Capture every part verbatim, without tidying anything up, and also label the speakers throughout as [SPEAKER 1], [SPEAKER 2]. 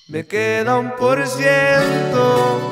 [SPEAKER 1] Me queda un por ciento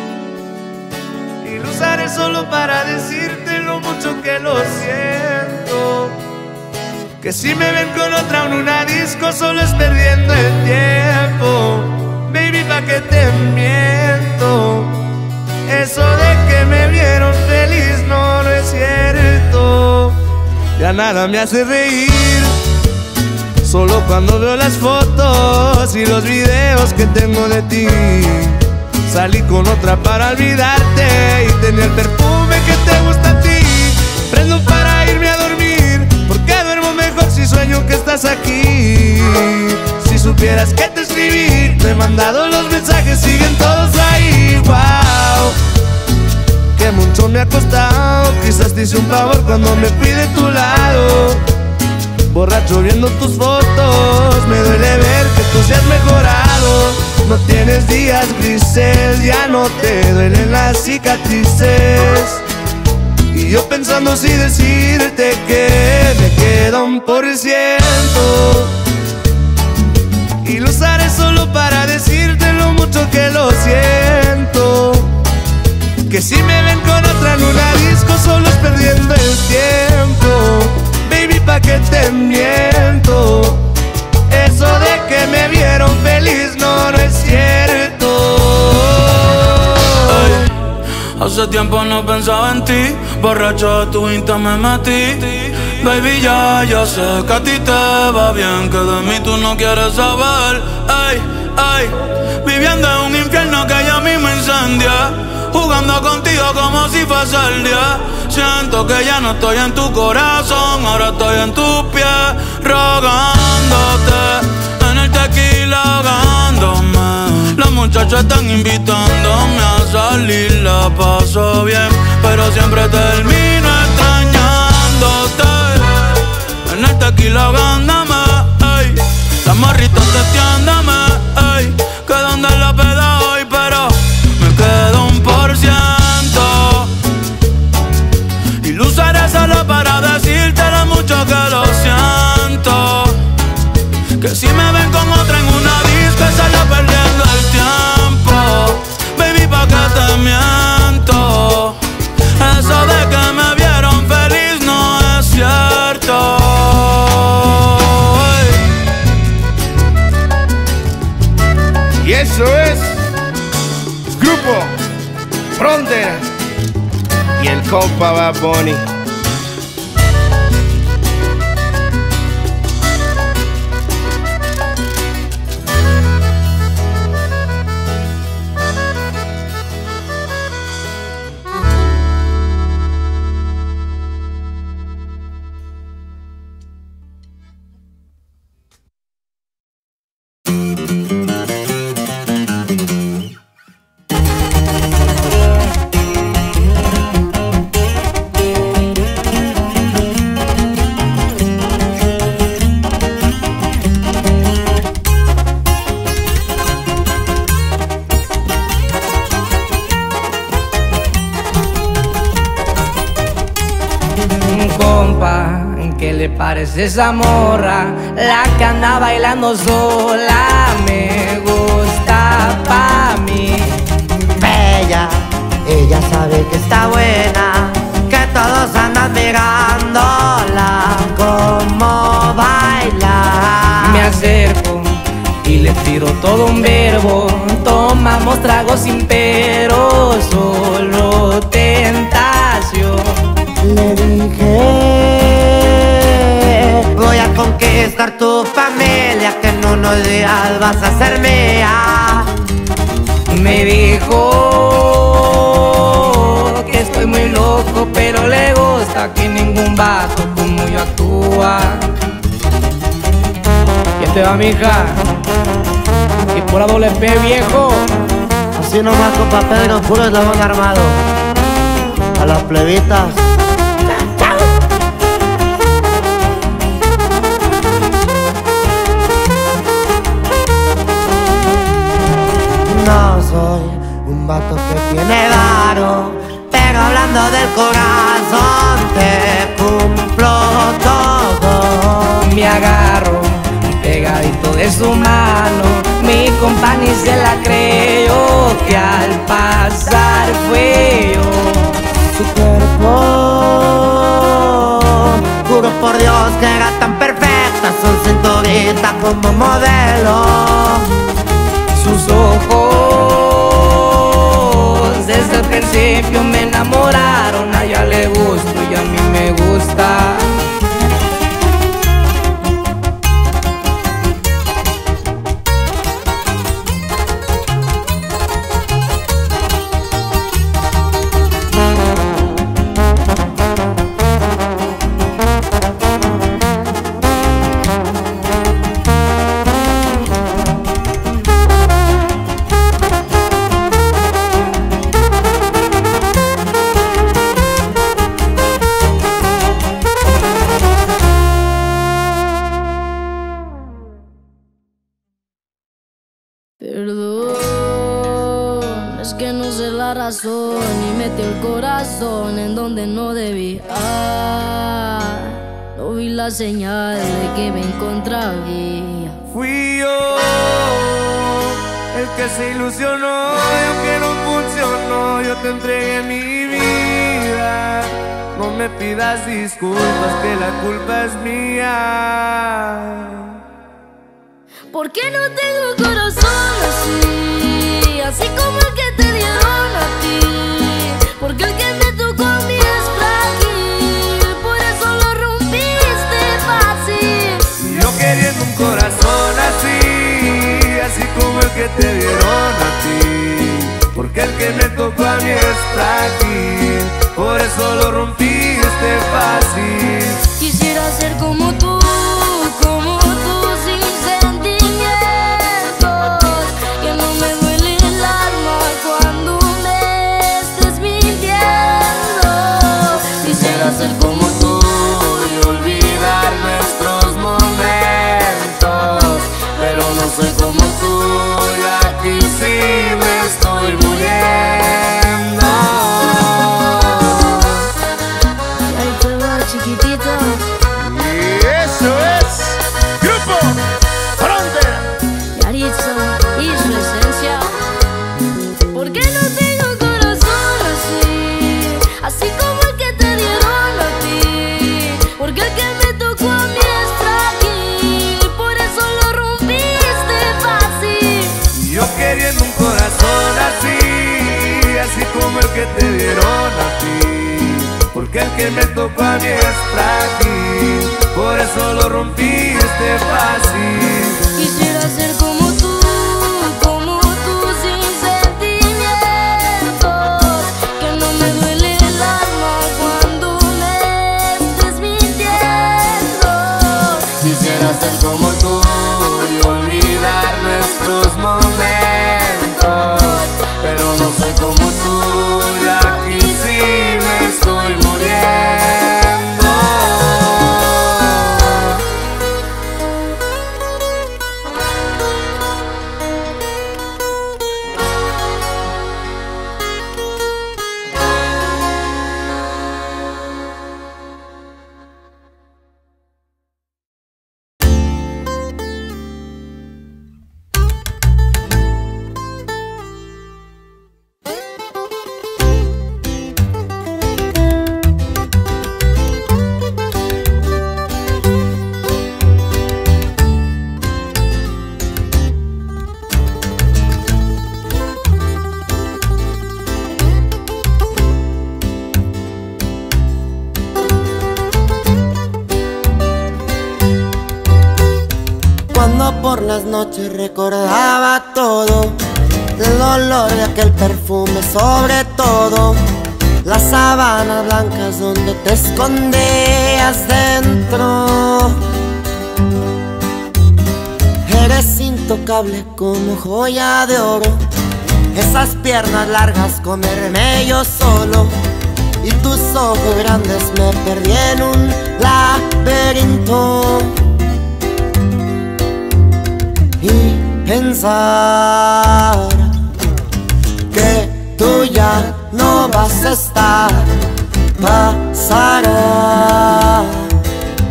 [SPEAKER 1] y lo usaré solo para decirte lo mucho que lo siento. Que si me ven con otra en una disco solo es perdiendo el tiempo. Baby, pa' que te miento. Eso de que me vieron feliz no, no es cierto. Ya nada me hace reír, solo cuando veo las fotos y los videos que tengo de ti. Salí con otra para olvidarte y tenía el perfume que te gusta a ti. Prendo para irme a dormir, porque duermo mejor si sueño que estás aquí. Si supieras que te escribí, te he mandado los mensajes, siguen todos ahí. Wow, que mucho me ha costado. Quizás te hice un favor cuando me fui de tu lado. Borracho viendo tus fotos, me duele ver que tú seas mejorado. No tienes días grises, ya no te duelen las cicatrices. Y yo pensando si decirte que me queda un por ciento y lo usaré solo para decirte lo mucho que lo siento. Que si me ven con otra en una disco solo es perdiendo el tiempo. Baby, pa' que te miento. Eso de que me vieron feliz no, no es cierto.
[SPEAKER 2] Ay, hace tiempo no pensaba en ti, borracho de tu Insta me metí. Baby, ya, ya sé que a ti te va bien, que de mí tú no quieres saber. Ay, ay, viviendo en un infierno que ya mismo incendia, jugando contigo como si fuese el día. Siento que ya no estoy en tu corazón, ahora estoy en tus pies, rogándote, en el tequila ahogándome. Los muchachos están invitándome a salir, la paso bien, pero siempre termino extrañándote. En el tequila ahogándome, ey, las morritas testeándome, ey, que donde la peda hoy, pero me quedo un por ciento y lo usaré solo para decirte lo mucho que lo siento. Que si me ven con otra en una disco es solo perdiendo el tiempo. Baby, pa' que te miento. Eso de que me vieron feliz no es cierto.
[SPEAKER 3] Y eso es Grupo Frontera y el compa Bad Bunny.
[SPEAKER 4] ¿Qué le parece esa morra? La que anda bailando sola me gusta pa' mí.
[SPEAKER 5] Bella, ella sabe que está buena, que todos andan mirándola como baila.
[SPEAKER 4] Me acerco y le tiro todo un verbo. Tomamos tragos sin pero, solo tentación.
[SPEAKER 5] Le dije, voy a conquistar tu familia, que en unos días vas a ser mía.
[SPEAKER 4] Me dijo que estoy muy loco, pero le gusta que ningún vato como yo actúa. ¿Quién te va, mija? Y por la doble P, viejo.
[SPEAKER 5] Así nomás, compa Pedro, puro eslabón armado. A las plebitas. No soy un vato que tiene varo, pero hablando del corazón te cumplo todo.
[SPEAKER 4] Me agarro pegadito de su mano, mi compa ni se la creyó, que al pasar fue yo.
[SPEAKER 5] Su cuerpo, juro por Dios que era tan perfecta, su cinturita como modelo.
[SPEAKER 4] Sus ojos desde el principio me enamoraron, a ella le gusto y a mí me gusta.
[SPEAKER 6] Perdón, es que no sé la razón y metí el corazón en donde no debía. No vi la señal de que me encontraba.
[SPEAKER 1] Fui yo el que se ilusionó y aunque no funcionó, yo te entregué mi vida. No me pidas disculpas, que la culpa es mía.
[SPEAKER 6] ¿Por qué no tengo corazón así? Así como el que te dieron a ti. Porque el que me tocó a mí es frágil, por eso lo rompiste fácil.
[SPEAKER 1] Yo queriendo un corazón así, así como el que te dieron a ti. Porque el que me tocó a mí es frágil, por eso lo rompiste fácil.
[SPEAKER 6] Quisiera ser como tú, como tú, sin sentimientos, que no me duele el alma cuando me estés mintiendo. Quisiera ser como tú y olvidar nuestros momentos, pero no soy como tú y aquí sí me estoy muriendo. Y ahí te va, chiquitito.
[SPEAKER 3] Y eso es Grupo Frontera.
[SPEAKER 6] Yaritza y su esencia. ¿Por qué no tengo corazón así? Así como el que te dieron a ti. Porque el que me tocó a mí es frágil, por eso lo rompiste fácil.
[SPEAKER 1] Yo queriendo un corazón así, así como el que te dieron a ti. Porque el que me tocó a mí es frágil, por eso lo rompiste fácil.
[SPEAKER 6] Quisiera ser como tú, como tú, sin sentimientos, que no me duele el alma cuando me estés mintiendo. Quisiera ser como tú y olvidar nuestros momentos, pero no soy como tú y aquí sí me estoy muriendo.
[SPEAKER 5] Cuando por las noches recordaba todo, el olor de aquel perfume sobre todo, las sábanas blancas donde te escondías dentro. Eres intocable como joya de oro, esas piernas largas comerme yo solo, y tus ojos grandes me perdí en un laberinto. Y pensar que tú ya no vas a estar, pasará,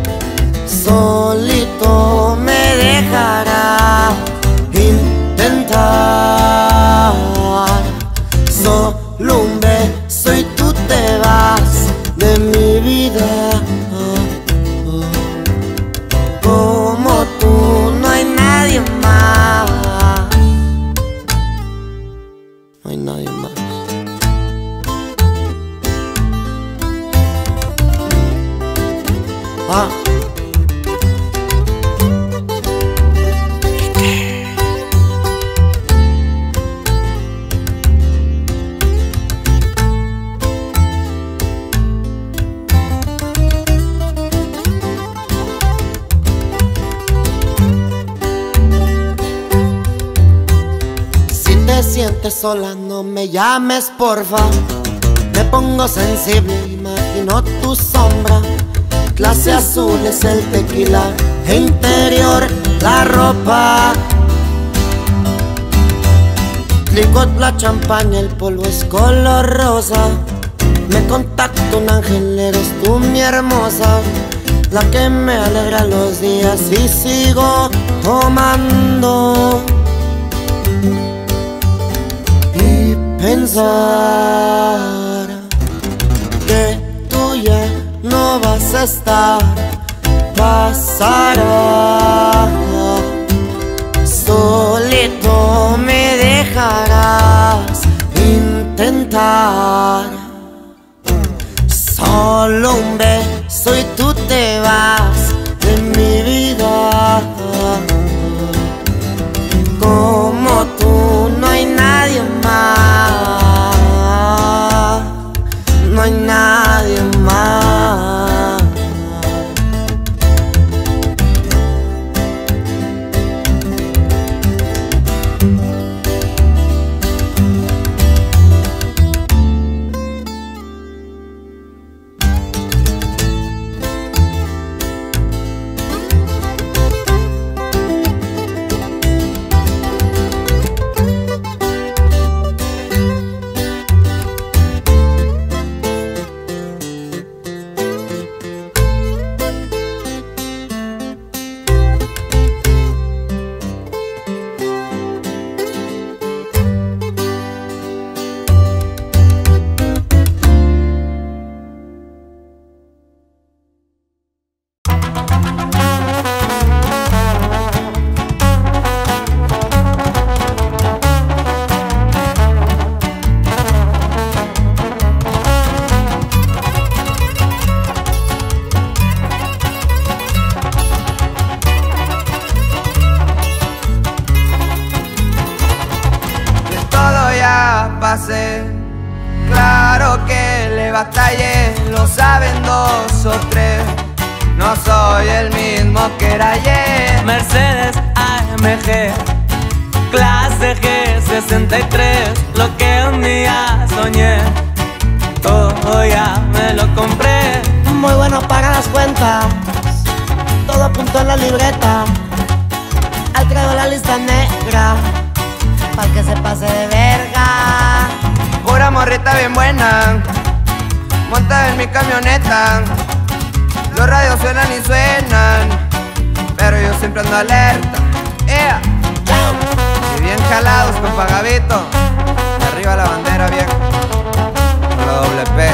[SPEAKER 5] solito me dejará. Intentar te sientes sola, no me llames porfa. Me pongo sensible, imagino tu sombra. Clase azul es el tequila, e interior la ropa. Licor la champaña, el polvo es color rosa. Me contacta un ángel, eres tú mi hermosa, la que me alegra los días y sigo tomando. Y pensar que tú ya no vas a estar, pasará. Solito me dejarás intentar. Solo un beso y tú te vas de mi vida. Como tú no hay nadie más, no hay nadie más.
[SPEAKER 1] Claro que le batallé, lo saben dos o tres. No soy el mismo que era ayer.
[SPEAKER 4] Mercedes A M G, clase G sesenta y tres. Lo que un día soñé, todo ya me lo compré.
[SPEAKER 5] Muy bueno para las cuentas, todo apuntó en la libreta. Ahí traigo la lista negra, pa'l que se pase de verga.
[SPEAKER 1] Pura morrita bien buena, montada en mi camioneta. Los radios suenan y suenan, pero yo siempre ando alerta. Yeah. Y bien jalados con Pagavito, y arriba la bandera vieja, con la doble P.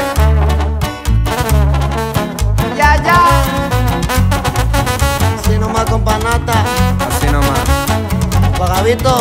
[SPEAKER 1] Ya, ya.
[SPEAKER 5] Así nomás con panata,
[SPEAKER 1] Así nomás.
[SPEAKER 5] Pagavito.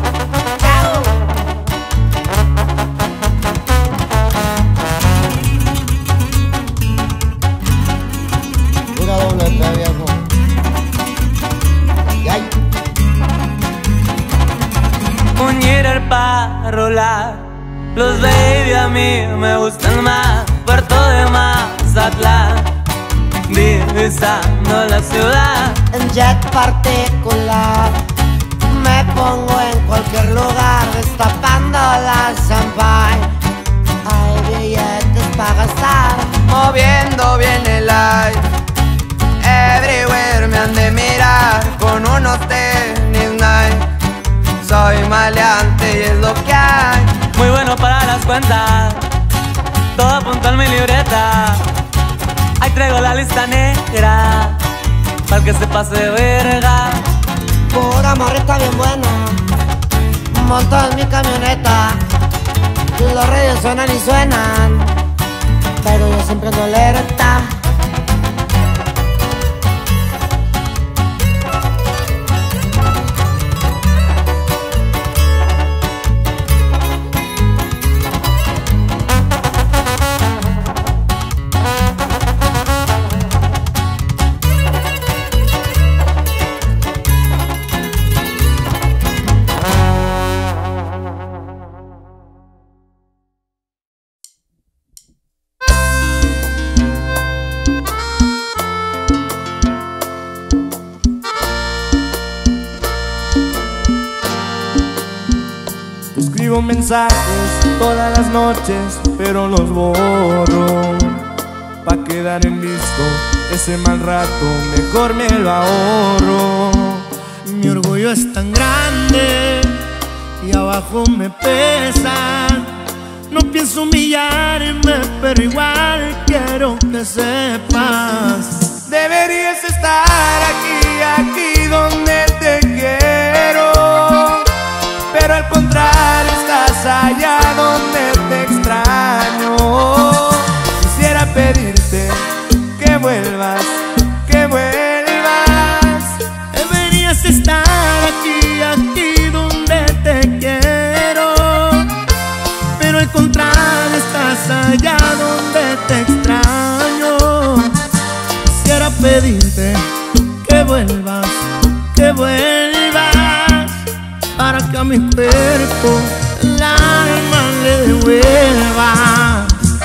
[SPEAKER 4] Un Jeter para rolar, los baby a mí me gustan más. Puerto de Mazatlán, divisando la ciudad.
[SPEAKER 5] En jet particular, me pongo en cualquier lugar, destapando la champagne. Hay billetes para gastar,
[SPEAKER 1] Moviendo bien el aire, everywhere me han de mirar. Con unos tenis Nike, soy maleante y es lo que hay.
[SPEAKER 4] Muy bueno para las cuentas, todo apuntó en mi libreta. Ahí traigo la lista negra, para que se pase de verga.
[SPEAKER 5] pura morrita bien buena, montada en mi camioneta. Los radios suenan y suenan, pero yo siempre ando alerta.
[SPEAKER 1] escribo mensajes todas las noches, pero los borro. Pa' quedar en visto ese mal rato, mejor me lo ahorro.
[SPEAKER 7] Mi orgullo es tan grande y abajo me pesa. No pienso humillarme, pero igual quiero que sepas.
[SPEAKER 1] Deberías estar aquí, aquí donde te quiero, pero al contrario estás allá donde te extraño. Quisiera pedirte que vuelvas, que vuelvas.
[SPEAKER 7] Deberías estar aquí, aquí donde te quiero, pero al contrario estás allá donde te extraño. Quisiera pedirte que vuelvas, que vuelvas, para que a mi cuerpo el alma le devuelva.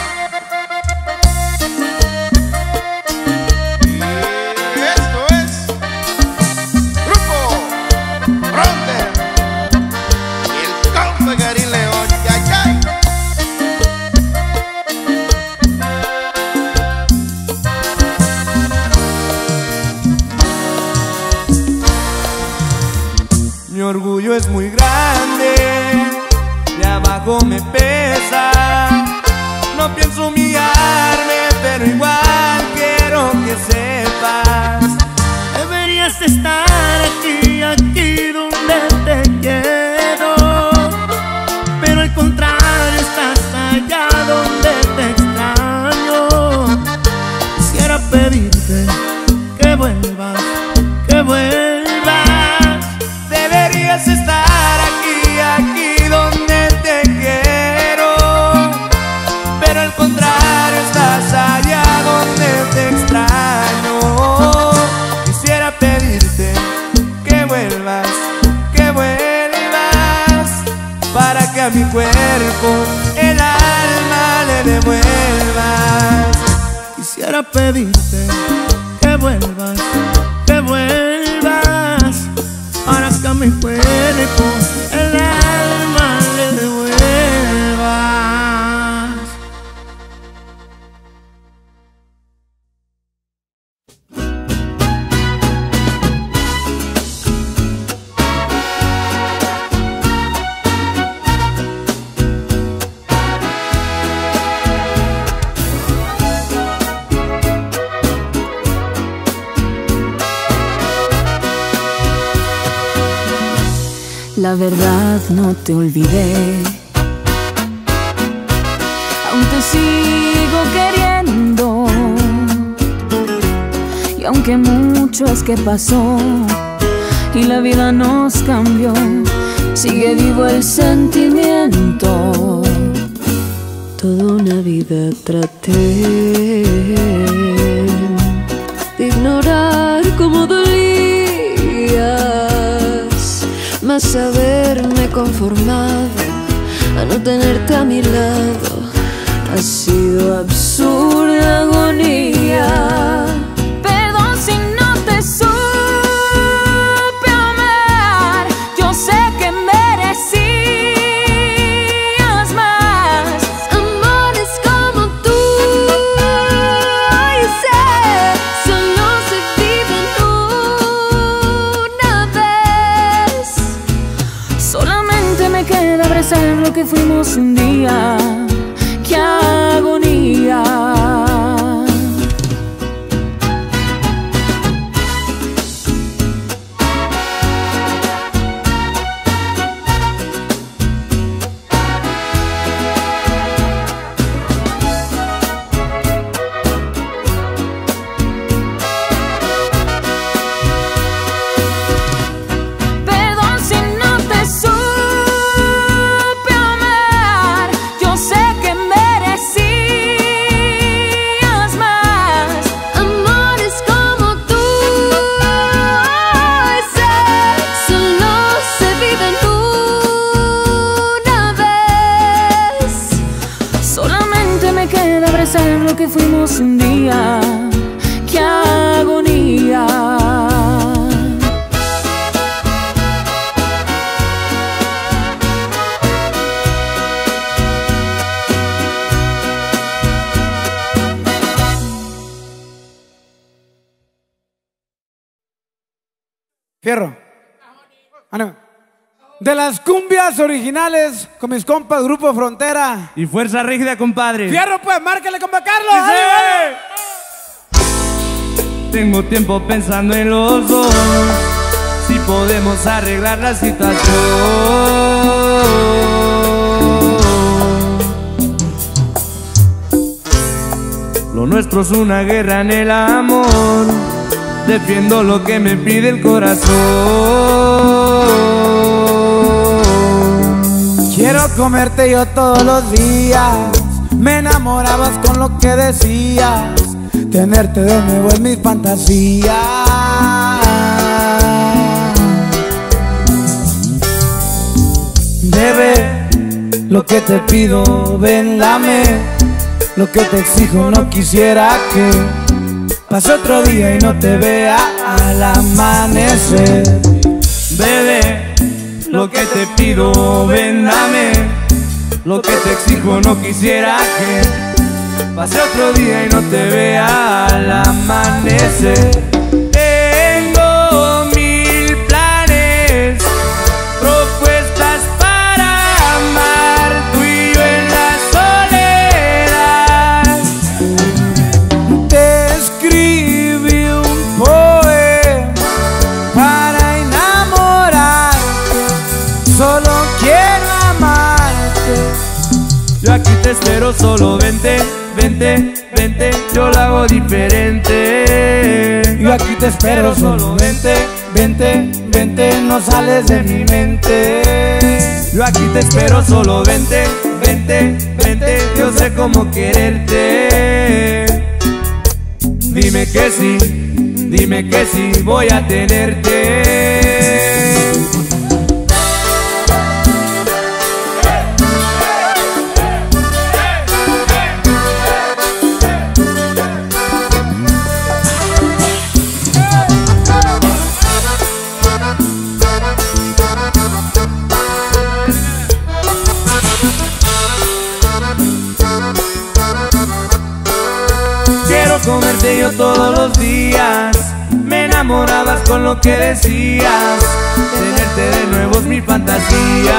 [SPEAKER 1] Mi orgullo es muy grande y abajo me pesa. No pienso humillarme, pero igual quiero que sepas.
[SPEAKER 7] Deberías estar aquí, aquí donde te quiero, pero al contrario estás allá donde te extraño. Quisiera pedirte que vuelvas, que vuelvas.
[SPEAKER 1] Deberías estar aquí, aquí donde te quiero, pero al contrario estás allá donde te extraño. Quisiera pedirte que vuelvas, que vuelvas, para que a mi cuerpo el alma le devuelvas.
[SPEAKER 7] Quisiera pedirte que vuelvas, que vuelvas, para que a mi cuerpo el alma le devuelvas.
[SPEAKER 6] La verdad no te olvidé, aún te sigo queriendo, y aunque mucho es que pasó y la vida nos cambió, sigue vivo el sentimiento. Toda una vida traté de ignorar cómo dolías, mas haberme conformado a no tenerte a mi lado ha sido absurda agonía. Perdón si no te supe amar, yo sé que merecías más amores como tú, y sé, solo se viven una vez. Solamente me queda abrazar lo que fuimos un día. ¡Qué agonía! Lo que fuimos un día, qué agonía.
[SPEAKER 8] Fierro. Ánimo. De las cumbias originales con mis compas Grupo Frontera.
[SPEAKER 9] Y Fuerza Rígida, compadre.
[SPEAKER 8] Fierro, pues, márcale, compa Carlos.
[SPEAKER 9] ¡Sí! Tengo tiempo pensando en los dos, si podemos arreglar la situación. Lo nuestro es una guerra en el amor, defiendo lo que me pide el corazón.
[SPEAKER 8] Quiero comerte yo todos los días, me enamorabas con lo que decías, tenerte de nuevo es mi fantasía. Bebé, lo que te pido, ven, dame, lo que te exijo, no quisiera que pase otro día y no te vea al amanecer.
[SPEAKER 9] Bebé, lo que te pido, ven, dame, lo que te exijo, no quisiera que pase otro día y no te vea al amanecer. Tengo mil planes, propuestas para amar, tú y yo en la soledad.
[SPEAKER 8] Te escribí un poema para enamorar, solo quiero amarte.
[SPEAKER 9] Yo aquí te espero, solo vente, vente, vente, yo lo hago diferente.
[SPEAKER 8] Yo aquí te espero, solo vente, vente, vente, no sales de mi mente.
[SPEAKER 9] Yo aquí te espero, solo vente, vente, vente, yo sé cómo quererte. Dime que sí, dime que sí, voy a tenerte. Comerte yo todos los días, me enamorabas con lo que decías, tenerte de nuevo es mi fantasía.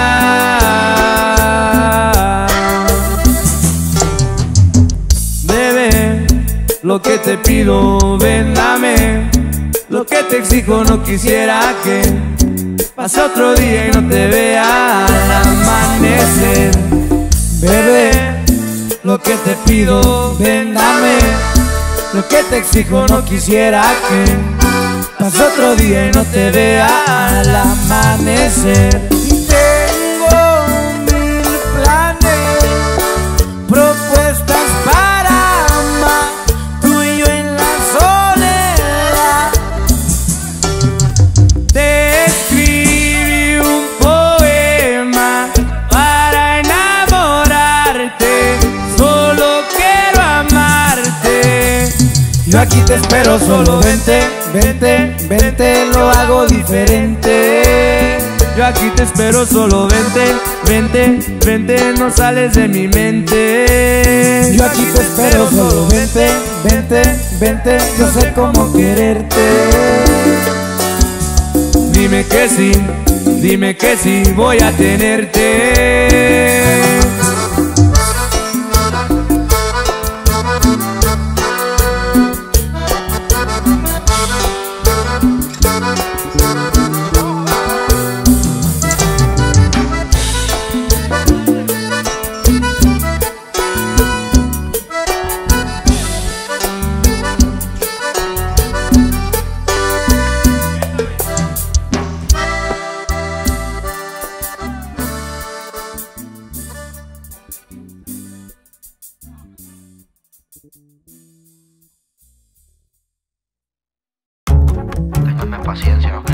[SPEAKER 9] Bebé, lo que te pido, ven, dame, lo que te exijo, no quisiera que pase otro día y no te vea al amanecer.
[SPEAKER 8] Bebé, lo que te pido, ven, dame, lo que te exijo, no quisiera que pase otro día y no te vea al amanecer. Tengo mil planes, propuestas para amar, tú y yo en la soledad.
[SPEAKER 9] Te escribí un poema para enamorarte, solo quiero amarte.
[SPEAKER 8] Yo aquí te espero, solo vente, vente, vente, lo hago diferente.
[SPEAKER 9] Yo aquí te espero, solo vente, vente, vente, no sales de mi mente.
[SPEAKER 8] Yo aquí te espero, solo vente, vente, vente, yo sé cómo quererte.
[SPEAKER 9] Dime que sí, dime que sí, voy a tenerte.
[SPEAKER 10] Téngame paciencia, ¿ok?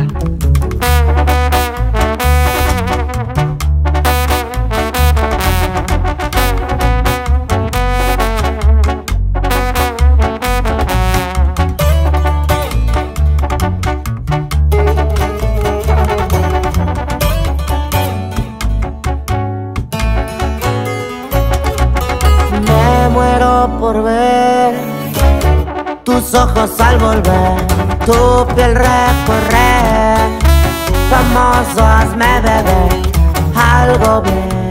[SPEAKER 5] Me muero por ver tus ojos al volver. tu piel recorrer. Famoso, hazme beber algo bien,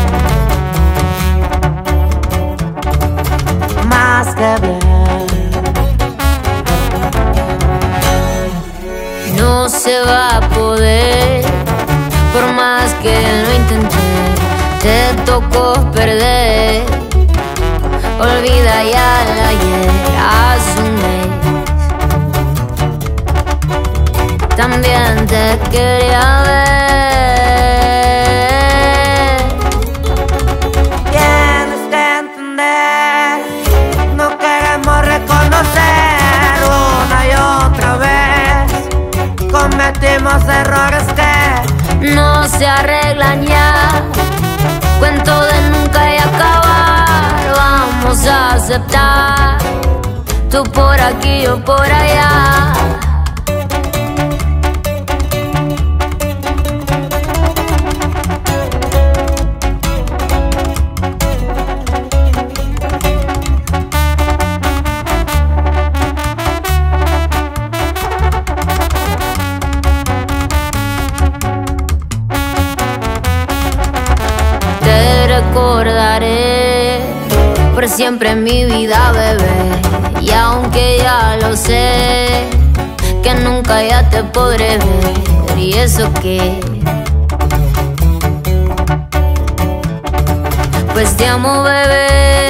[SPEAKER 5] más que bien.
[SPEAKER 6] No se va a poder, por más que lo intenté, te tocó perder. Olvida ya el ayer, hace un mes también te quería ver.
[SPEAKER 5] Tienes que entender, no queremos reconocer una y otra vez. Cometimos errores que
[SPEAKER 6] no se arreglan ya, cuento de nunca y acabar. Vamos a aceptar, tú por aquí, yo por allá. Recordaré por siempre en mi vida, bebé. Y aunque ya lo sé, que nunca ya te podré ver. Y eso que, pues te amo, bebé.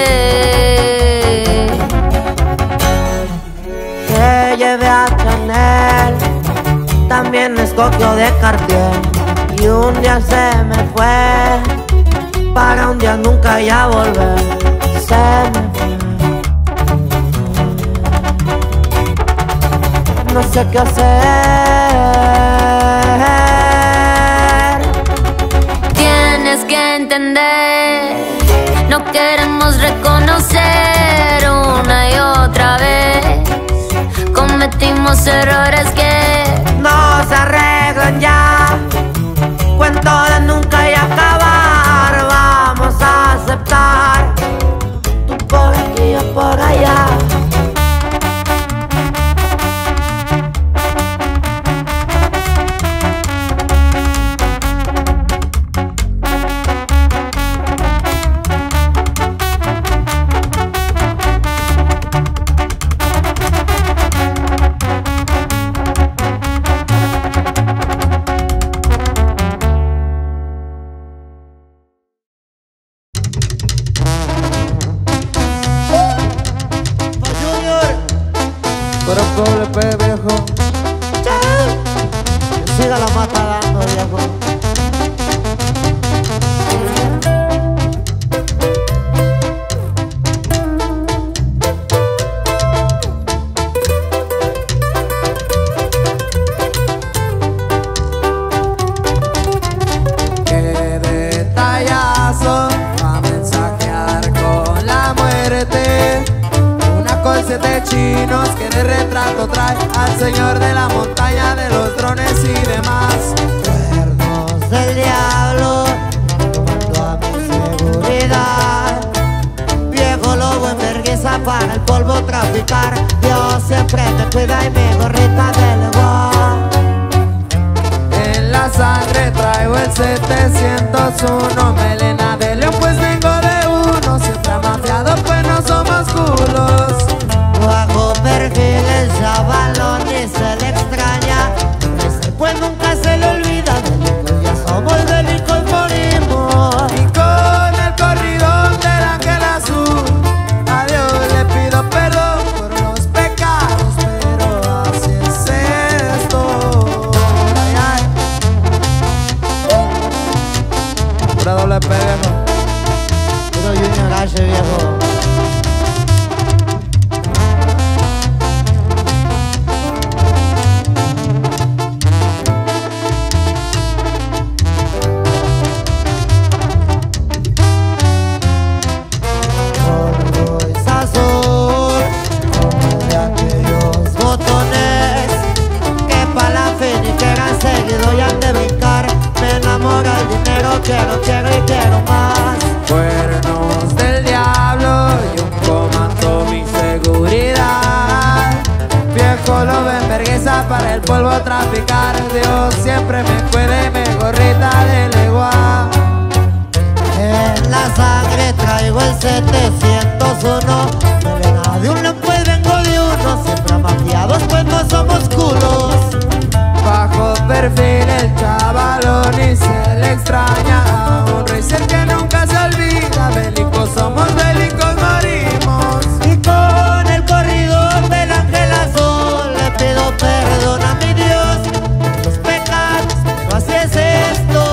[SPEAKER 5] Te llevé a Chanel, también escogió de Cartier. Y un día se me fue, para un día nunca ya volver. Se me fue. No sé qué hacer.
[SPEAKER 6] Tienes que entender, no queremos reconocer una y otra vez. Cometimos errores que
[SPEAKER 5] no se arreglan ya, cuento de nunca y acabar. Vamos a aceptar, tú por aquí, yo por allá. Siga la mata dando, viejo.
[SPEAKER 4] Qué detallazo, va a mensajear con la muerte. Una colcha de chinos que de retrato trae al señor de la montaña, de los drones y demás.
[SPEAKER 5] Cuernos del diablo, mando a mi seguridad. Viejo lobo en vergüenza para el polvo traficar. Dios siempre me cuida y mi gorrita de león.
[SPEAKER 4] En la sangre traigo el setecientos uno, melena de león pues vengo de uno. Siempre amafiado pues no somos culos.
[SPEAKER 5] Bajo perfil el chavalón y se le extraña. Ese pues nunca se le olvida. Delicos ya somos, delicos morimos.
[SPEAKER 4] Y con el corridón del ángel azul, a Dios le pido perdón por los pecados, pero así es esto. Ay, ay. Pura doble P, viejo.
[SPEAKER 5] Puro Junior H, viejo. Quiero, quiero y quiero más.
[SPEAKER 4] Cuernos del diablo y un comando mi seguridad. Viejo lo ven vergüenza quitar el polvo traficar. Dios siempre me cuide, mi gorrita de legua.
[SPEAKER 5] En la sangre traigo el setecientos uno. De verdad de un lampo y vengo de uno. Siempre amafiados pues no somos culos.
[SPEAKER 4] Bajo perfil el chavalón y se le extraña a un racer que nunca se olvida. Bélicos somos, bélicos morimos.
[SPEAKER 5] Y con el corrido del ángel azul le pido perdón a mi Dios por los pecados, pero así es esto.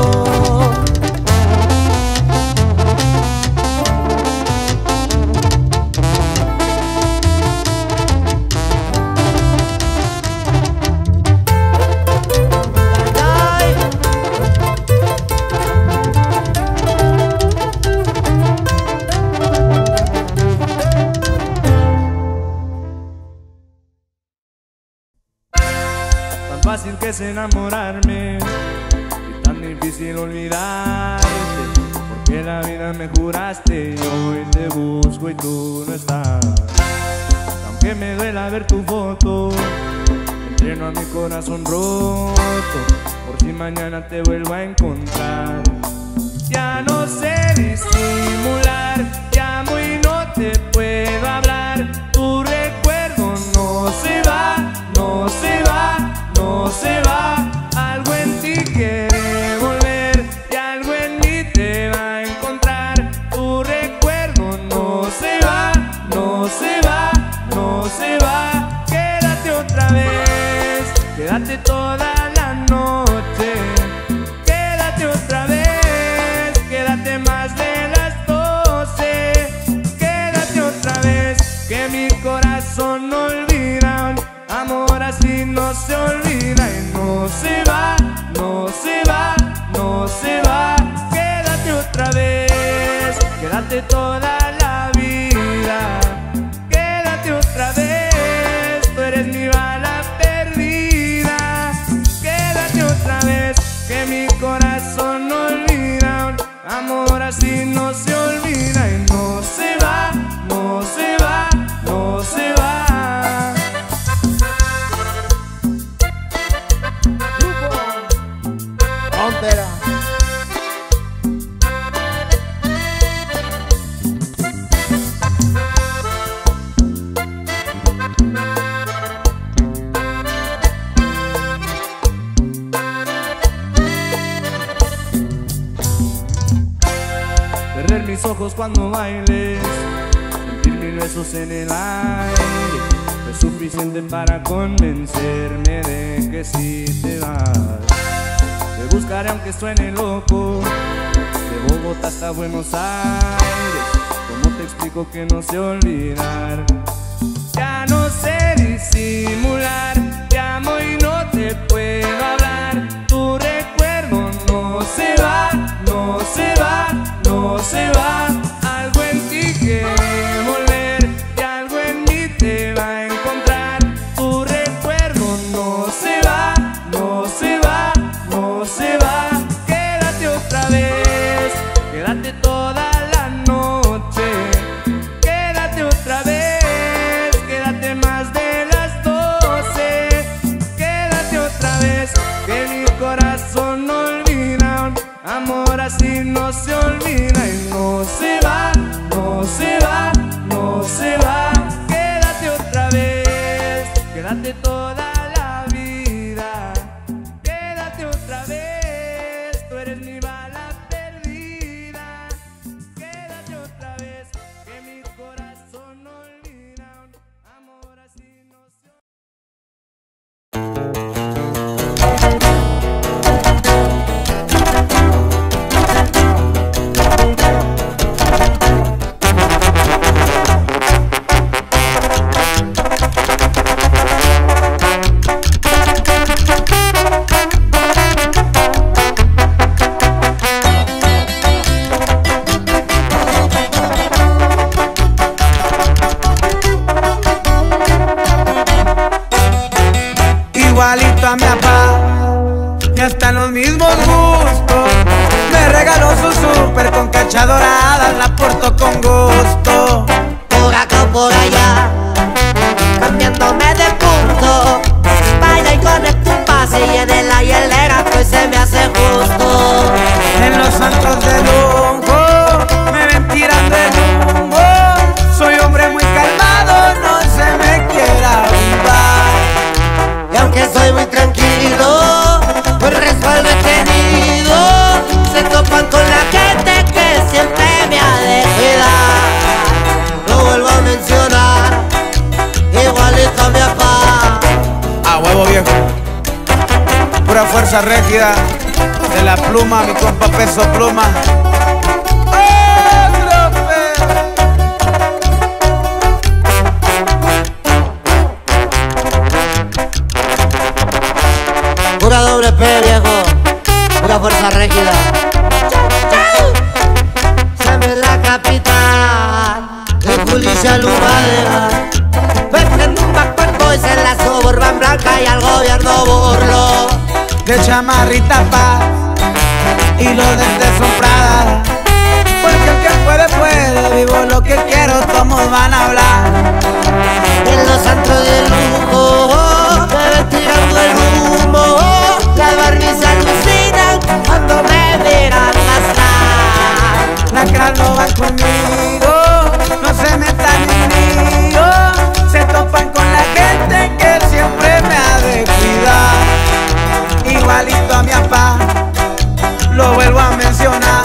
[SPEAKER 9] Fácil que es enamorarme y tan difícil olvidarte, porque la vida me juraste y hoy te busco y tú no estás. Aunque me duela ver tu foto, entreno a mi corazón roto, por si mañana te vuelvo a encontrar. Ya no sé disimular, llamo y no te puedo hablar. Tu recuerdo no se va, no se va, no se va. Algo en ti quiere volver y algo en mí te va a encontrar. Tu recuerdo no se va, no se va, no se va. Quédate otra vez, quédate toda la noche. Quédate otra vez, quédate más de las doce. Quédate otra vez, que mi corazón no olvida. Amor así no se olvida y no se va, no se va, no se va. Quédate otra vez, quédate toda la vida. Quédate otra vez, tú eres mi bala perdida. Quédate otra vez, que mi corazón no olvida. Amor así no se olvida y no se va, no se va, no se va.
[SPEAKER 3] Frontera.
[SPEAKER 9] Cerrar mis ojos cuando bailes, sentir mil besos en el aire, es suficiente para convencerme de que si te vas. Te buscaré aunque suene loco, de Bogotá hasta Buenos Aires. ¿Cómo te explico que no sé olvidar? Ya no sé disimular, te amo y no te puedo hablar. Tu recuerdo no se va, no se va, no se va. Algo en ti quiere volver y algo en mí te va a encontrar. Tu recuerdo no se va, no se va, no se va. Quédate otra vez, quédate toda la noche. Quédate otra vez, quédate más de las doce. Quédate otra vez, que mi corazón no olvida. Amor así no se olvida y no se va, no se va, no se va. Quédate otra vez, quédate toda la vida. Quédate otra vez, tú eres mi bala perdida. Quédate otra vez, que mi corazón no olvida. Amor así no se olvida.
[SPEAKER 6] We'll be right back.
[SPEAKER 10] fuerza régida de la pluma, mi compa Peso Pluma.
[SPEAKER 5] Pura doble P, viejo. Pura fuerza rígida. Se me la capital de Julicia Lumadera. Me prendo un backpack boys en la Suburban Blanca y al gobierno burlo.
[SPEAKER 10] De chamarrita paz y los dentes son Prada. Porque el que puede, puede. Vivo lo que quiero, todos van a hablar.
[SPEAKER 5] En los antros de lujo me ven tirando el humo. Las Barbies se alucinan cuando me miran pasar.
[SPEAKER 10] Las cras no van conmigo, no se metan en lío. Se topan con la gente que siempre me ha de cuidar. Igualito a mi papá, lo vuelvo a mencionar.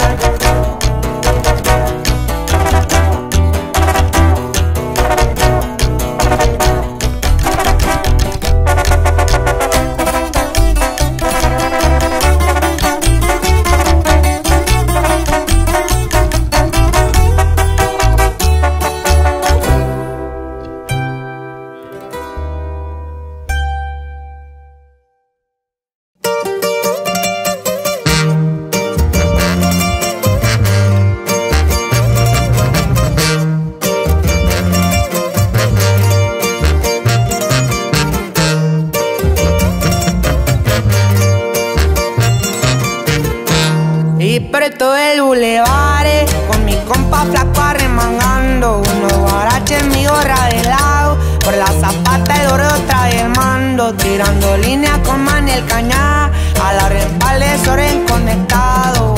[SPEAKER 11] Y por todo el bulevar, eh, con mi compa flaco arremangando. Unos guaraches, mi gorra de lado. Por la zapata el oro trae el mando. Tirando línea con Maniel Cañá. A la respalde Soren conectado.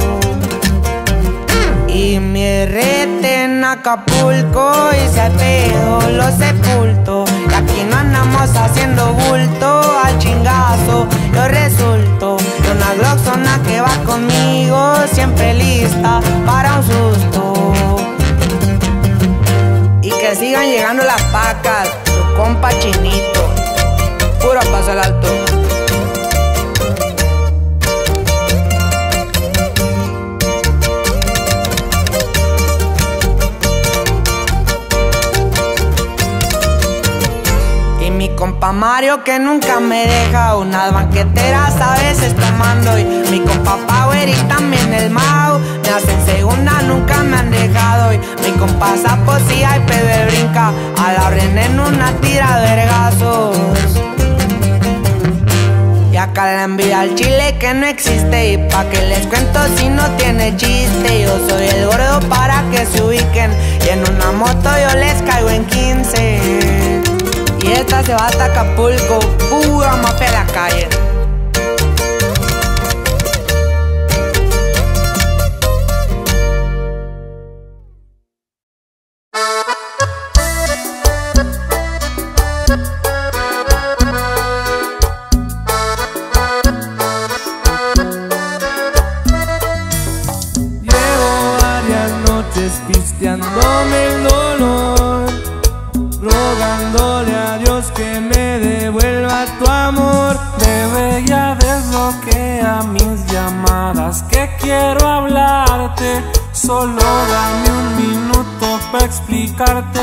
[SPEAKER 11] Y mi rete en Acapulco. Y se pedo los sepulto. Y aquí no andamos haciendo bulto. Al chingazo yo resulto. Y una gloxona que va conmigo. Siempre lista para un susto. Y que sigan llegando las pacas. Tu compa Chinito. Puro paso al alto. Mi compa Mario que nunca me deja. Unas banqueteras a veces tomando. Y mi compa Power y también el Mau. Me hacen segunda, nunca me han dejado. Y mi compa Sapo sí hay pedo de brinca. A la orden en una tira de vergazos. Y acá la envidia al chile que no existe. Y pa' que les cuento si no tiene chiste. Yo soy el gordo para que se ubiquen. Y en una moto yo les caigo en quince. Y esta se va hasta Acapulco, pura mafia en la calle.
[SPEAKER 9] Llevo varias noches pisteándome el dolor, rogándole a Dios que me devuelva tu amor.
[SPEAKER 12] Bebé, ya desbloquea mis llamadas, que quiero hablarte. Solo dame un minuto para explicarte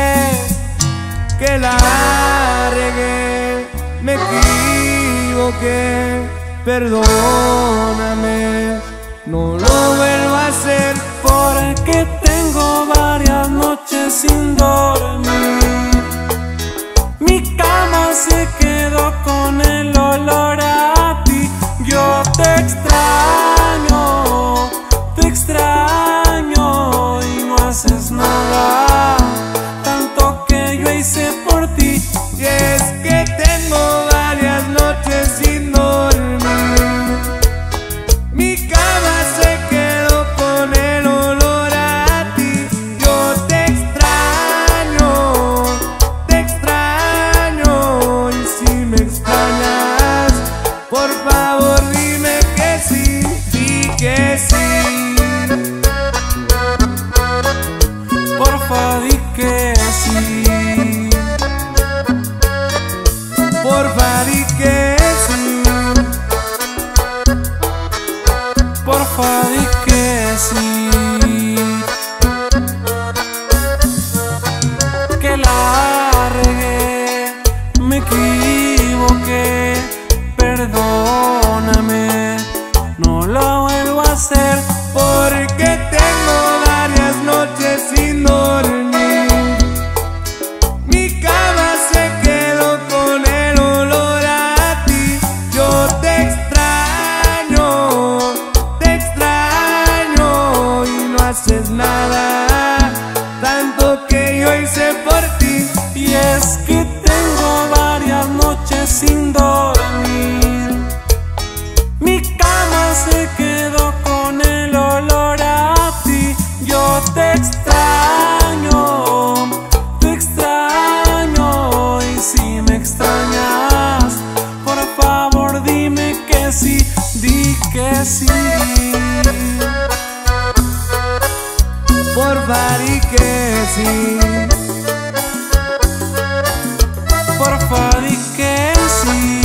[SPEAKER 9] Que la regué, me equivoqué, perdóname, no lo vuelvo a hacer.
[SPEAKER 12] porque tengo varias noches sin dormir. Mi cama se quedó con el olor a ti. Yo te extraño, te extraño y no haces nada, tanto que yo hice por ti.
[SPEAKER 9] Y es que tengo varias noches sin dormir. Mi
[SPEAKER 12] porfa di que sí, que la regué, me equivoqué, perdóname, no lo vuelvo a hacer.
[SPEAKER 1] Porque tengo varias noches sin dormir, mi cama se quedó con el olor a ti. Yo te extraño, te extraño y no haces nada, tanto que yo hice por ti.
[SPEAKER 12] Y es que tengo varias noches sin dormir, mi cama se quedó con el olor a ti. Yo te extraño, te extraño y si me extrañas, por favor dime que sí, di que sí.
[SPEAKER 1] Porfa di que sí,
[SPEAKER 12] porfa di que sí,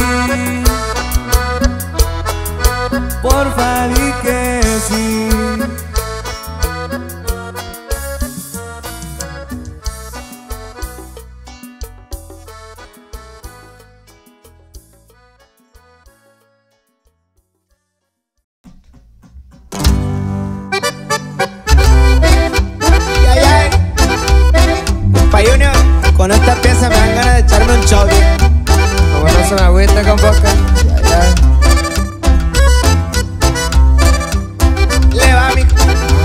[SPEAKER 1] porfa di que sí.
[SPEAKER 4] Con esta pieza me dan ganas de echarme un choque. Como no se me agüita con boca. Ya, ya. Le va mi...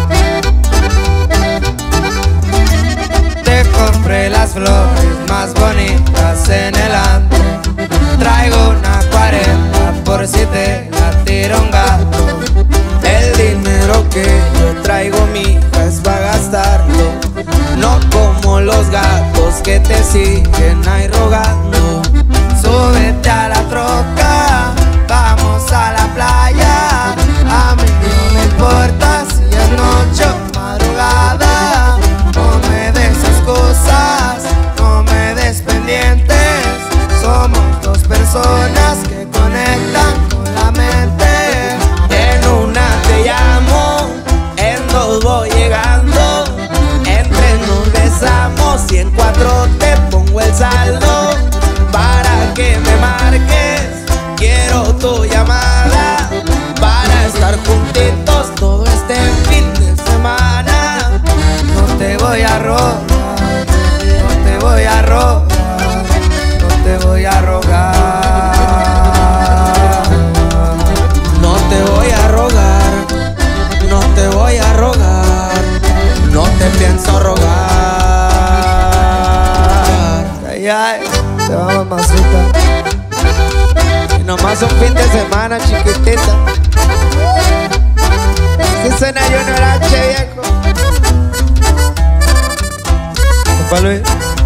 [SPEAKER 4] Te compré las flores más bonitas en el antro. Traigo una cuarenta por si te la tira un gato. El dinero que yo traigo, mija, es pa' gastarlo, no como los gatos que te siguen ahí rogando. Súbete a la troca, vamos a la playa. A mí no me importa si es noche o madrugada. No me des excusas, no me des pendientes. Somos dos personas que conectan con la mente. En una te llamo, en dos voy llegando, en tres nos besamos y en cuatro te pongo el saldo. Para que me marques, quiero tu llamada, para estar juntitos todo este fin de semana. No te voy a rogar, no te voy a rogar, no te voy a rogar. No te voy a rogar, no te voy a rogar, no te pienso rogar. Ay, ay, te va, mamacita. Y nomás un fin de semana, chiquitita. Si suena Junior H, viejo. Opa, Luis.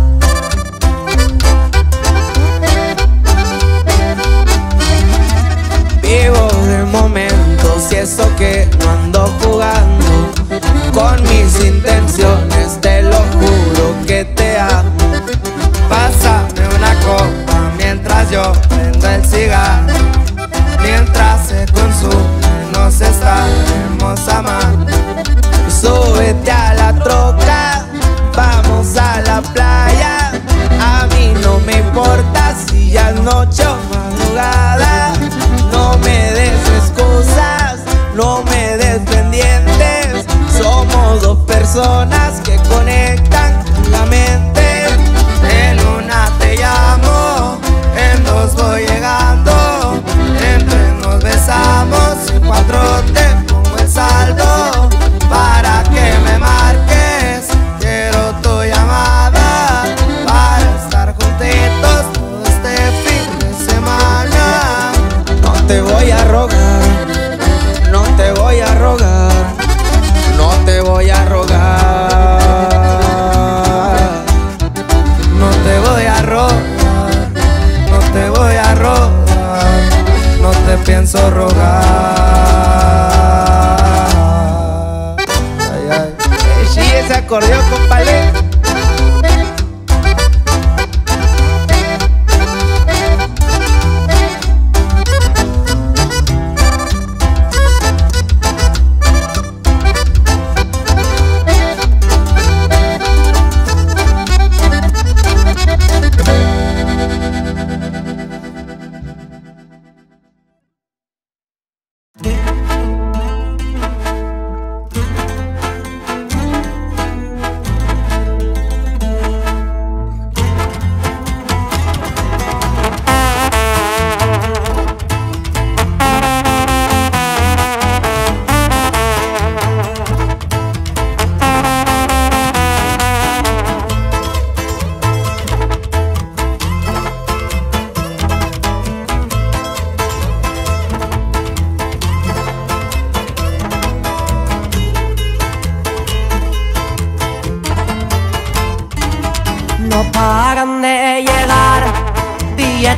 [SPEAKER 4] Vivo de momentos y eso que no ando jugando con mis intenciones, te lo juro que te amo. Pásame una copa mientras yo prendo el cigarro, mientras se consume nos estaremos amando. Súbete a la troca, vamos a la playa. A mí no me importa si ya es noche o madrugada. No me des excusas, no me des pendientes. Somos dos personas que conectan con la mente. En una te llamo, en dos voy llegando, en tres nos besamos y en cuatro te pongo el saldo. Para que me marques, quiero tu llamada, para estar juntitos todo este fin de semana. No te voy a rogar, no te voy a rogar, no te voy a rogar.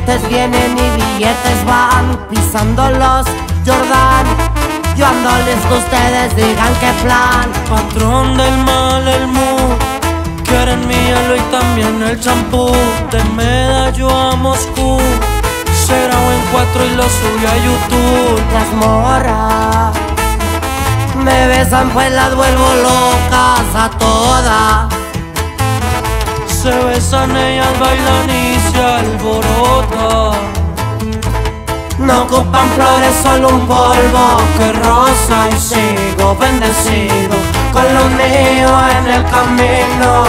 [SPEAKER 5] billetes vienen y billetes van, pisando los Jordan. Yo ando listo, ustedes digan qué plan.
[SPEAKER 13] Patrón del mal, el mood, quieren mi hielo y también el champú. De Medallo a Moscú, se grabó en cuatro y lo subí a YouTube.
[SPEAKER 5] Las morras me besan pues las vuelvo locas a todas.
[SPEAKER 13] Se besan, ellas bailan y se alborotan.
[SPEAKER 5] No ocupan flores, solo un polvo que rosa y sigo bendecido con lo mío en el camino.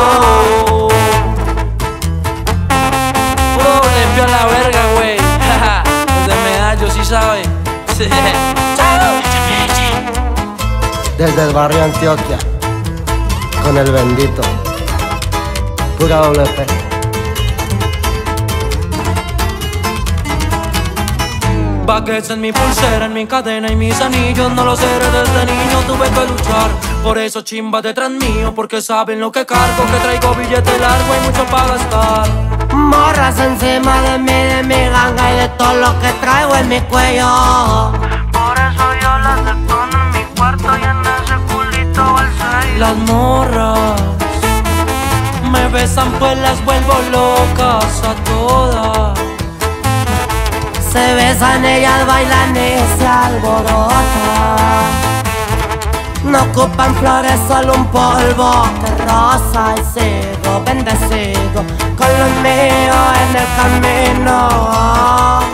[SPEAKER 13] Puro limpio a la verga, güey. Los de Medallo, sí sabe.
[SPEAKER 5] Desde el barrio Antioquia, con el bendito, pura doble P.
[SPEAKER 13] Baguettes en mi pulsera, en mi cadena y mis anillos. No los seré desde niño, tuve que luchar. Por eso chimba detrás mío, porque saben lo que cargo. Que traigo billete largo y mucho para gastar.
[SPEAKER 5] Morras encima de mí, de mi ganga y de todo lo que traigo en mi cuello.
[SPEAKER 13] Por eso yo las detono en mi cuarto y en ese culito al seis. Las morras me besan pues las vuelvo locas a todas.
[SPEAKER 5] Se besan, ellas bailan y se alborotan. No ocupan flores, solo un polvo que rosa y sigo bendecido con lo mío en el camino.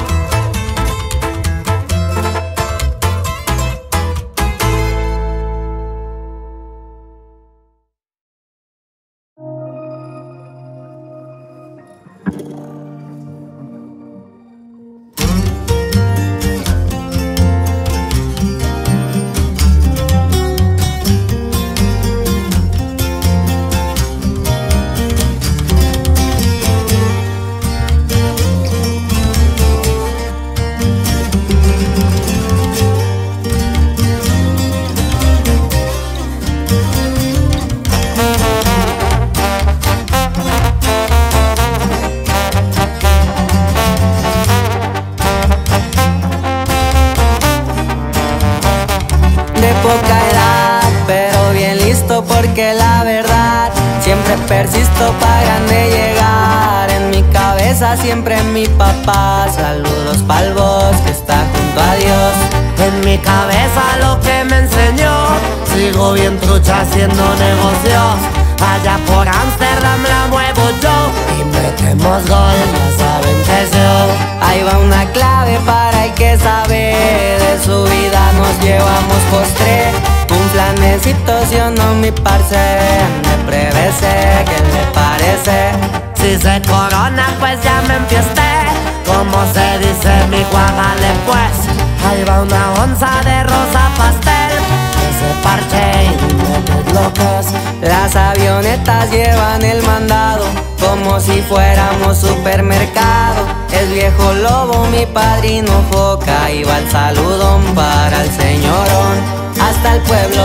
[SPEAKER 11] Porque la verdad siempre persisto para grande llegar. En mi cabeza siempre mi papá. Saludos pa'l vos que está junto a Dios.
[SPEAKER 5] En mi cabeza lo que me enseñó. Sigo bien trucha haciendo negocios. Allá por Amsterdam la muevo yo y metemos gol, ya saben que es yo.
[SPEAKER 11] Ahí va una clave para el que sabe. De su vida nos llevamos postre. Un planecito, si o no, mi parce. Me prevese, ¿qué le parece?
[SPEAKER 5] Si se corona, pues ya me empiesté. Como se dice mi guagale, pues. Ahí va una onza de rosa pastel. Ese parche y dime qué es lo que es.
[SPEAKER 11] Las avionetas llevan el mandado como si fuéramos supermercado. Es viejo lobo, mi padrino foca. Y va el saludón para el señorón. Hasta el pueblo.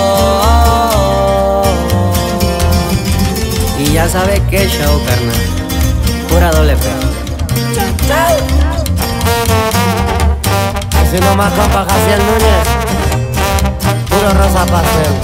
[SPEAKER 11] Y ya sabe qué show, carnal. Pura doble P.
[SPEAKER 5] Así nomás, compa Jaciel Núñez. Puro rosa pastel.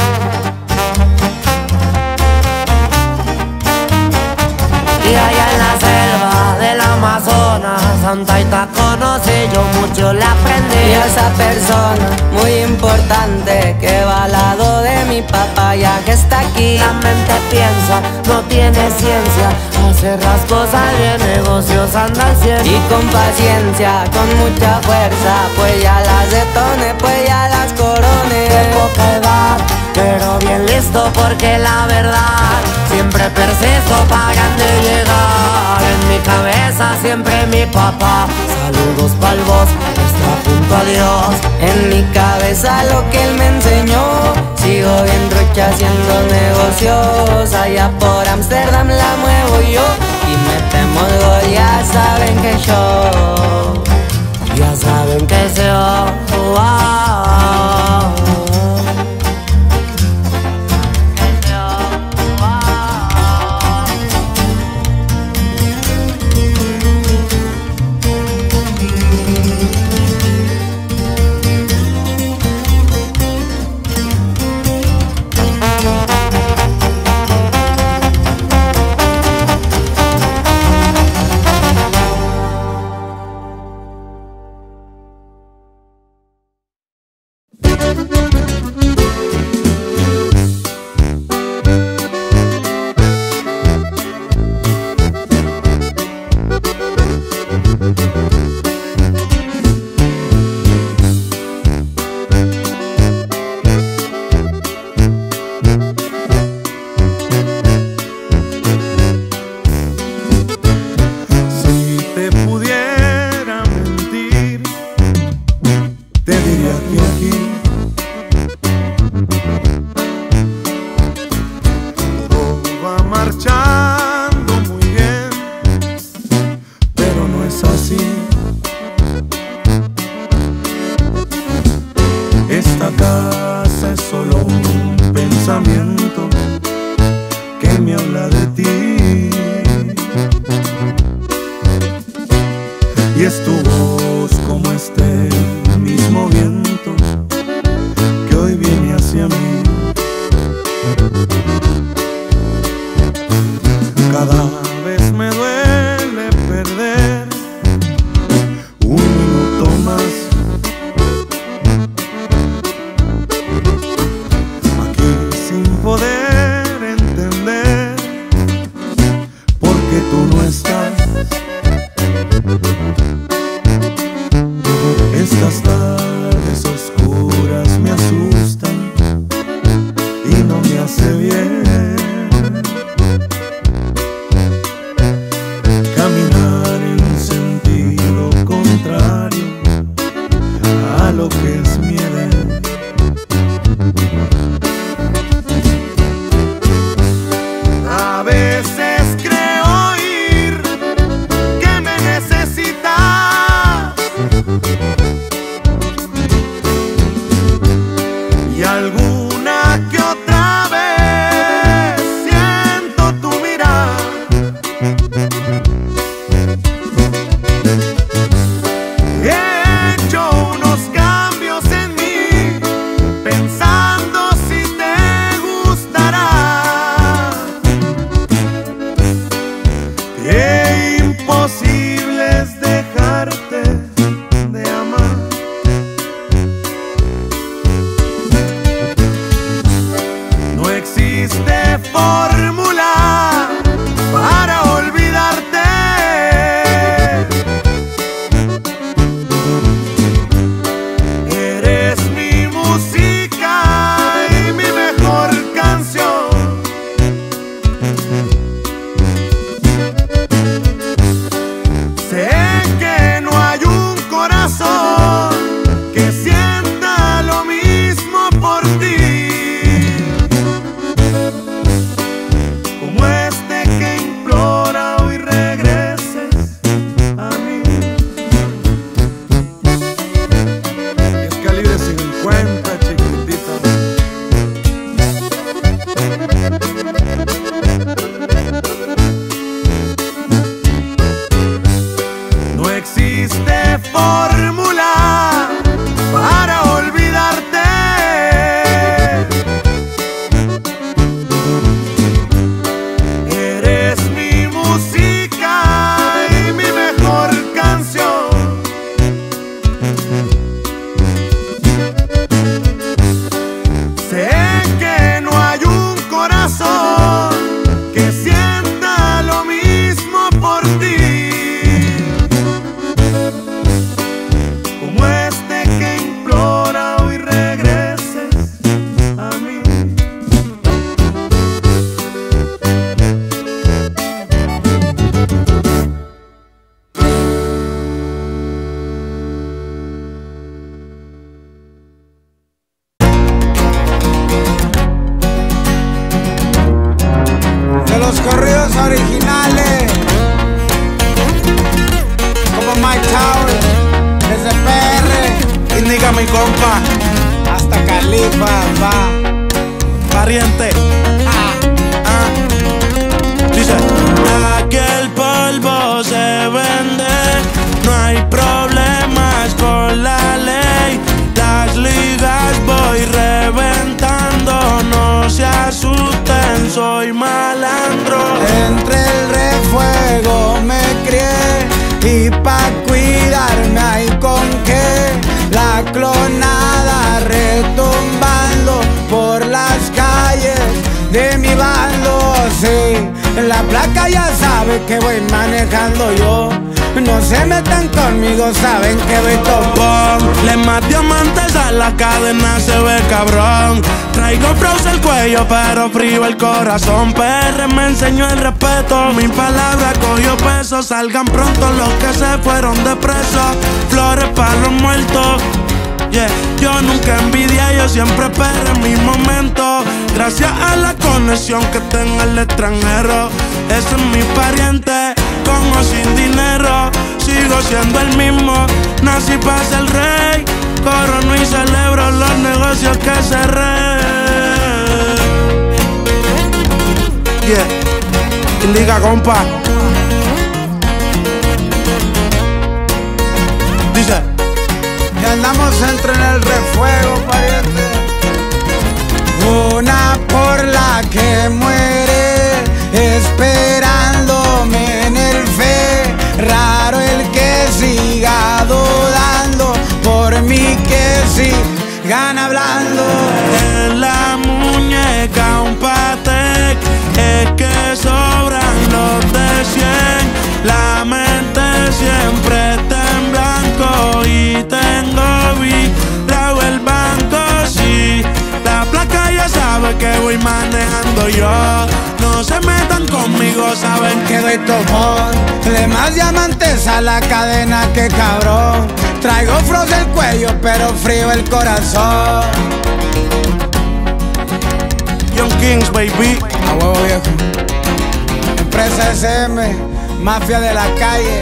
[SPEAKER 5] Y allá en la selva del Amazonas, Santa Ita conocí, yo mucho le aprendí.
[SPEAKER 11] Y a esa persona muy importante que va al lado de mi papá, ya que está aquí.
[SPEAKER 5] La mente piensa, no tiene ciencia, hacer las cosas bien, negocios anda al cien.
[SPEAKER 11] Y con paciencia, con mucha fuerza, pues ya las detone, pues ya las corone.
[SPEAKER 5] De poca edad, pero bien listo porque la verdad siempre persisto para grande llegar. En mi cabeza siempre mi papá. Saludos pa'l vos, está junto a Dios.
[SPEAKER 11] En mi cabeza lo que él me enseñó. Sigo bien trucha haciendo negocios. Allá por Amsterdam la muevo yo. Y metemos gol, ya saben que yo.
[SPEAKER 5] Ya saben que se va. Oh, oh, oh.
[SPEAKER 14] estás es solo un pensamiento que me habla de ti. Y es tu voz como este mismo viento que hoy viene hacia mí. Cada vez me duele perder un minuto más. Aquí sin poder entender por qué tú no estás. Estas tardes oscuras me asustan y no me hace bien caminar en sentido contrario a lo que es mi edad. A veces creo oír que me necesitas y alguna que otra vez siento tu mirada. He hecho unos cambios en mí pensando si te gustará. Qué imposible es dejarte de amar. No existe fórmula para olvidarte. Eres mi música y mi mejor canción. Sé que no hay un corazón que sienta lo mismo por ti como este que implora hoy regreses a mí. Es calibre cincuenta, chiquitita. No existe fórmula para olvidarte. Eres mi música y mi mejor canción. Sé que no hay un corazón que sienta lo mismo por ti como este que implora hoy regreses a mí.
[SPEAKER 10] De los corridos originales como Mike Tower, desde P R,
[SPEAKER 14] Indica mi compa,
[SPEAKER 10] hasta Califa, va.
[SPEAKER 14] pariente.
[SPEAKER 2] Dice, aquí el polvo se vende, no hay problemas con la ley. Las ligas voy reventando, no se asusten, soy malandro.
[SPEAKER 10] Entre el refuego me crié y pa' cuidarme hay con qué. La clonada retumbando por las calles de mi bando, sí. En la placa ya sabe que voy manejando yo. No se metan conmigo, saben que voy topón.
[SPEAKER 2] Le más diamantes a la cadena, se ve cabrón. Traigo froze el cuello, pero frío el corazón. P R me enseñó el respeto, mi palabra cogió peso. Salgan pronto los que se fueron de preso. Flores para los muertos. Yeah. Yo nunca envidié, yo siempre esperé mi momento. Gracias a la conexión que tengo en el extranjero. Ese es mi pariente, con o sin dinero. Sigo siendo el mismo, nací para ser rey. Corono y celebro los negocios
[SPEAKER 1] negocios que cerré. Yeah, Liga, compa. Dice:
[SPEAKER 10] y andamos entre en el refuego, pariente. Una por la que muere, esperándome en el fe. Raro el que siga dudando, por mí que sigan hablando.
[SPEAKER 1] En la muñeca un Patek, es que sobran los de cien. La mente siempre está en blanco y tengo virado el banco, sí. La placa ya sabe que voy manejando yo. No se metan conmigo, saben que doy topón.
[SPEAKER 10] Le más diamantes a la cadena que cabrón. Traigo frost el cuello, pero frío el corazón.
[SPEAKER 1] Young Kings, baby.
[SPEAKER 10] A huevo viejo. Empresa S M, mafia de la calle.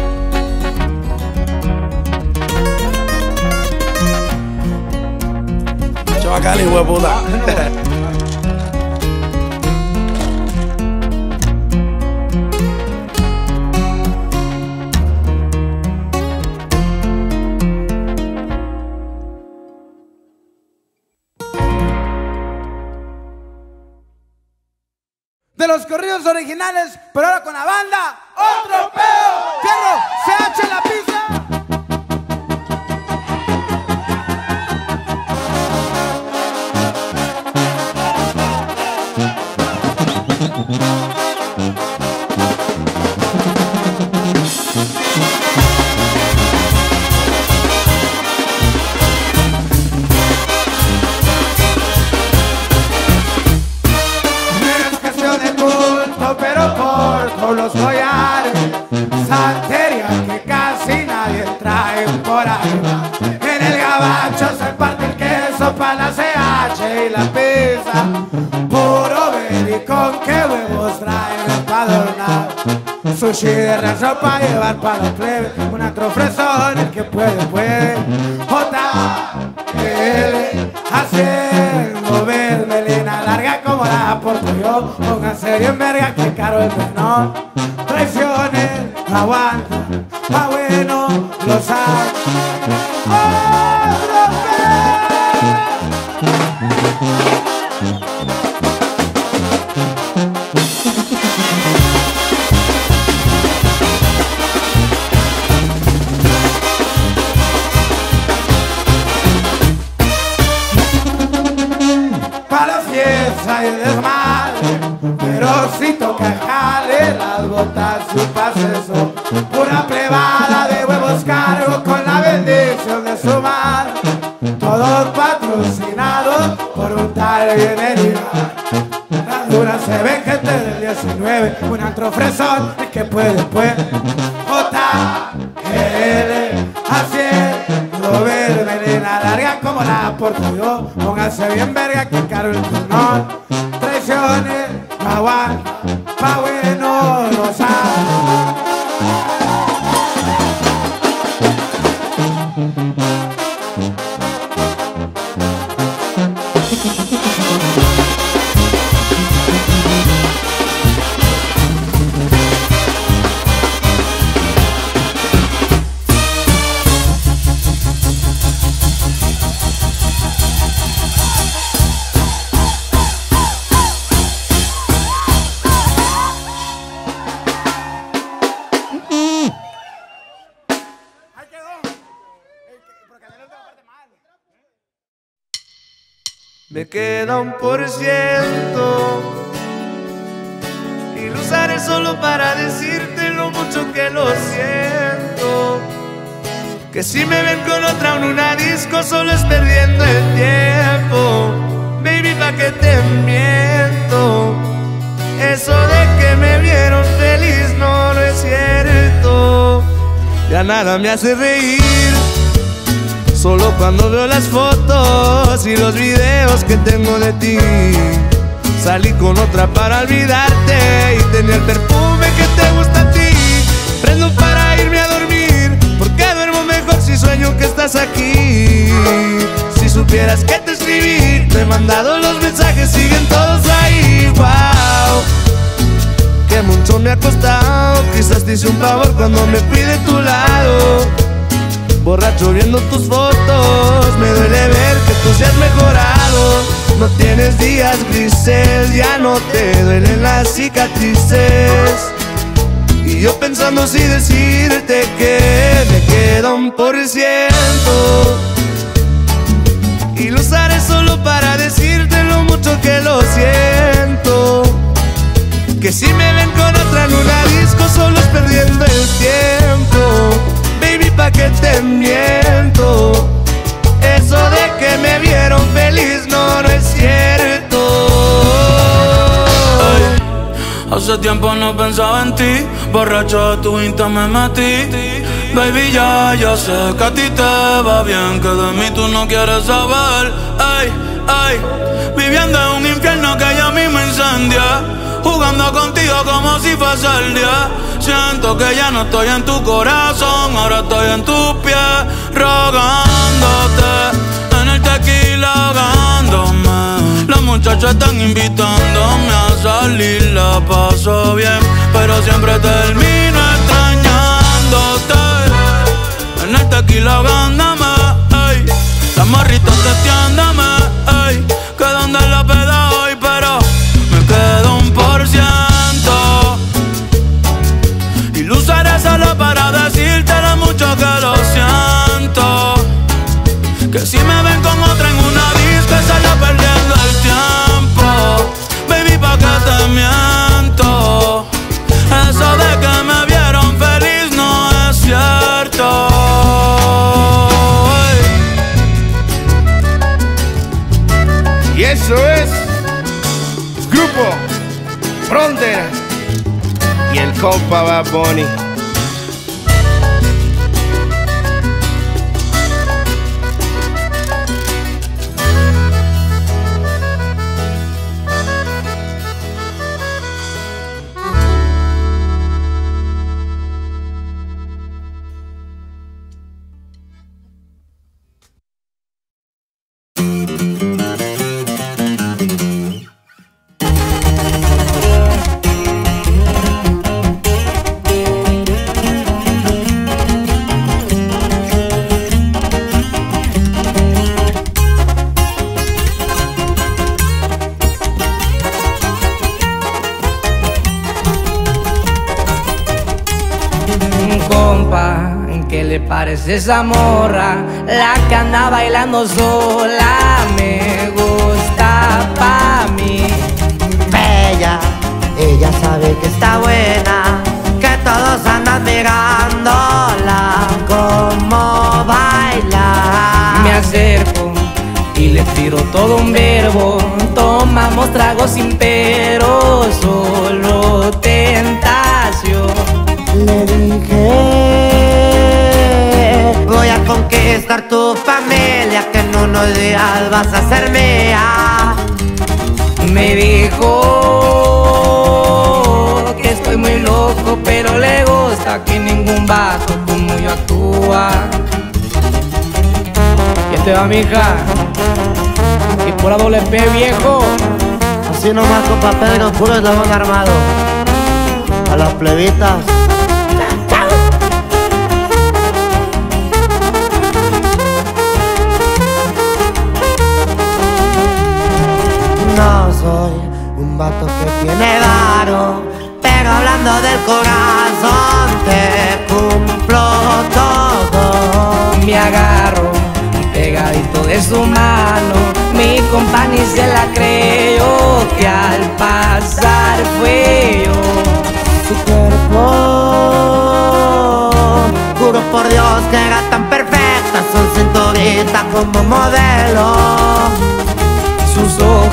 [SPEAKER 1] Chavacali, hueputa.
[SPEAKER 10] De los corridos originales, pero ahora con la banda, otro pedo. Fierro, C H en la pista.
[SPEAKER 4] Pero corto los collares, santería que casi nadie trae por ahí. En el gabacho se parte el queso para la C H y la pizza. Puro ver y con qué huevos traen para adornar. Sushi de rancho para llevar para los plebes. Un antro fresón, el que puede, puede. J L haciendo ver melena larga como la aporto yo. Pónganse bien verga que caro el menor. Traiciones, no aguanta, pa' bueno lo sabe. Pa' la fiesta y el desmadre, pero si toca jale las botas y un paseso. Una plebada de huevos cargo con la bendición de su madre. Todos patrocinados por un tal bienvenida. Las duras se ven gente del diecinueve, un antro fresón, el que puede, puede. J L haciendo ver melena larga como la aporto yo. Póngase bien verga que caro el tenor. Traiciones, no aguanta, pa' bueno lo sabe.
[SPEAKER 1] Me queda un por ciento y lo usaré solo para decirte lo mucho que lo siento. Que si me ven con otra en una disco solo es perdiendo el tiempo. Baby, pa' que te miento. Eso de que me vieron feliz no, no es cierto. Ya nada me hace reír. Solo cuando veo las fotos y los videos que tengo de ti. Salí con otra para olvidarte y tenía el perfume que te gusta a ti. Prendo para irme a dormir porque duermo mejor si sueño que estás aquí. Si supieras que te escribí, te he mandado los mensajes, siguen todos ahí. Wow, que mucho me ha costado, quizás te hice un favor cuando me fui de tu lado. Borracho viendo tus fotos, me duele ver que tú seas mejorado. No tienes días grises, ya no te duelen las cicatrices. Y yo pensando si decirte que me queda un por ciento, y lo usaré solo para decirte lo mucho que lo siento. Que si me ven con otra en una disco solo es perdiendo el tiempo. Baby, ¿pa' qué te miento? Eso de que me vieron feliz no, no es cierto.
[SPEAKER 2] Ay, hace tiempo no pensaba en ti, borracho de tu Insta me metí. Baby, ya, ya sé que a ti te va bien, que de mí tú no quieres saber. Ay, ay, viviendo en un infierno que ya mismo incendia, jugando contigo como si fuese el día. Siento que ya no estoy en tu corazón, ahora estoy en tus pies, rogándote, en el tequila ahogándome. Las muchachas están invitándome a salir, la paso bien, pero siempre termino extrañándote. En el tequila ahogándome, ey, las morritas testeándome, ey, que donde la peda hoy, pero me quedo un por ciento. Y lo usaré solo para decirte lo mucho que lo siento. Que si me ven con otra en una disco solo perdiendo el tiempo. Baby, ¿pa' qué te miento? Eso de que me vieron feliz no es cierto.
[SPEAKER 3] Y eso es Grupo Frontera y el compa Bad Bunny.
[SPEAKER 10] Parece esa morra, la que anda bailando sola, me gusta pa' mí.
[SPEAKER 5] Bella, ella sabe que está buena, que todos andan mirándola como baila.
[SPEAKER 10] Me acerco y le tiro todo un verbo, tomamos tragos sin pero, solo tentación.
[SPEAKER 5] Le dije, voy a conquistar tu familia, que en unos días vas a ser mía.
[SPEAKER 10] Me dijo que estoy muy loco, pero le gusta que ningún vato como yo actúa. ¿Quién te va, mija? Y por doble P, viejo.
[SPEAKER 5] Así nomás, compa Pedro, puro eslabón armado. A las plebitas. No soy un vato que tiene varo, pero hablando del corazón te cumplo todo.
[SPEAKER 10] Me agarro pegadito de su mano, mi compa ni se la creyó, que al pasar fue yo.
[SPEAKER 5] Su cuerpo, juro por Dios que era tan perfecta, son cinturita como modelo.
[SPEAKER 10] Sus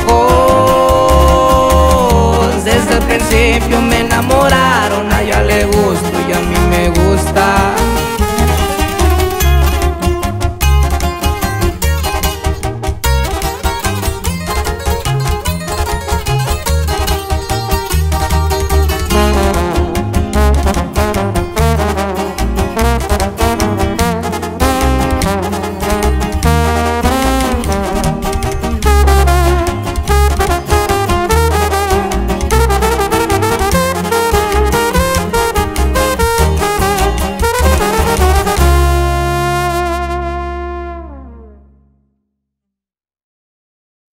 [SPEAKER 10] ojos desde el principio me enamoraron, a ella le gusto y a mí me gusta.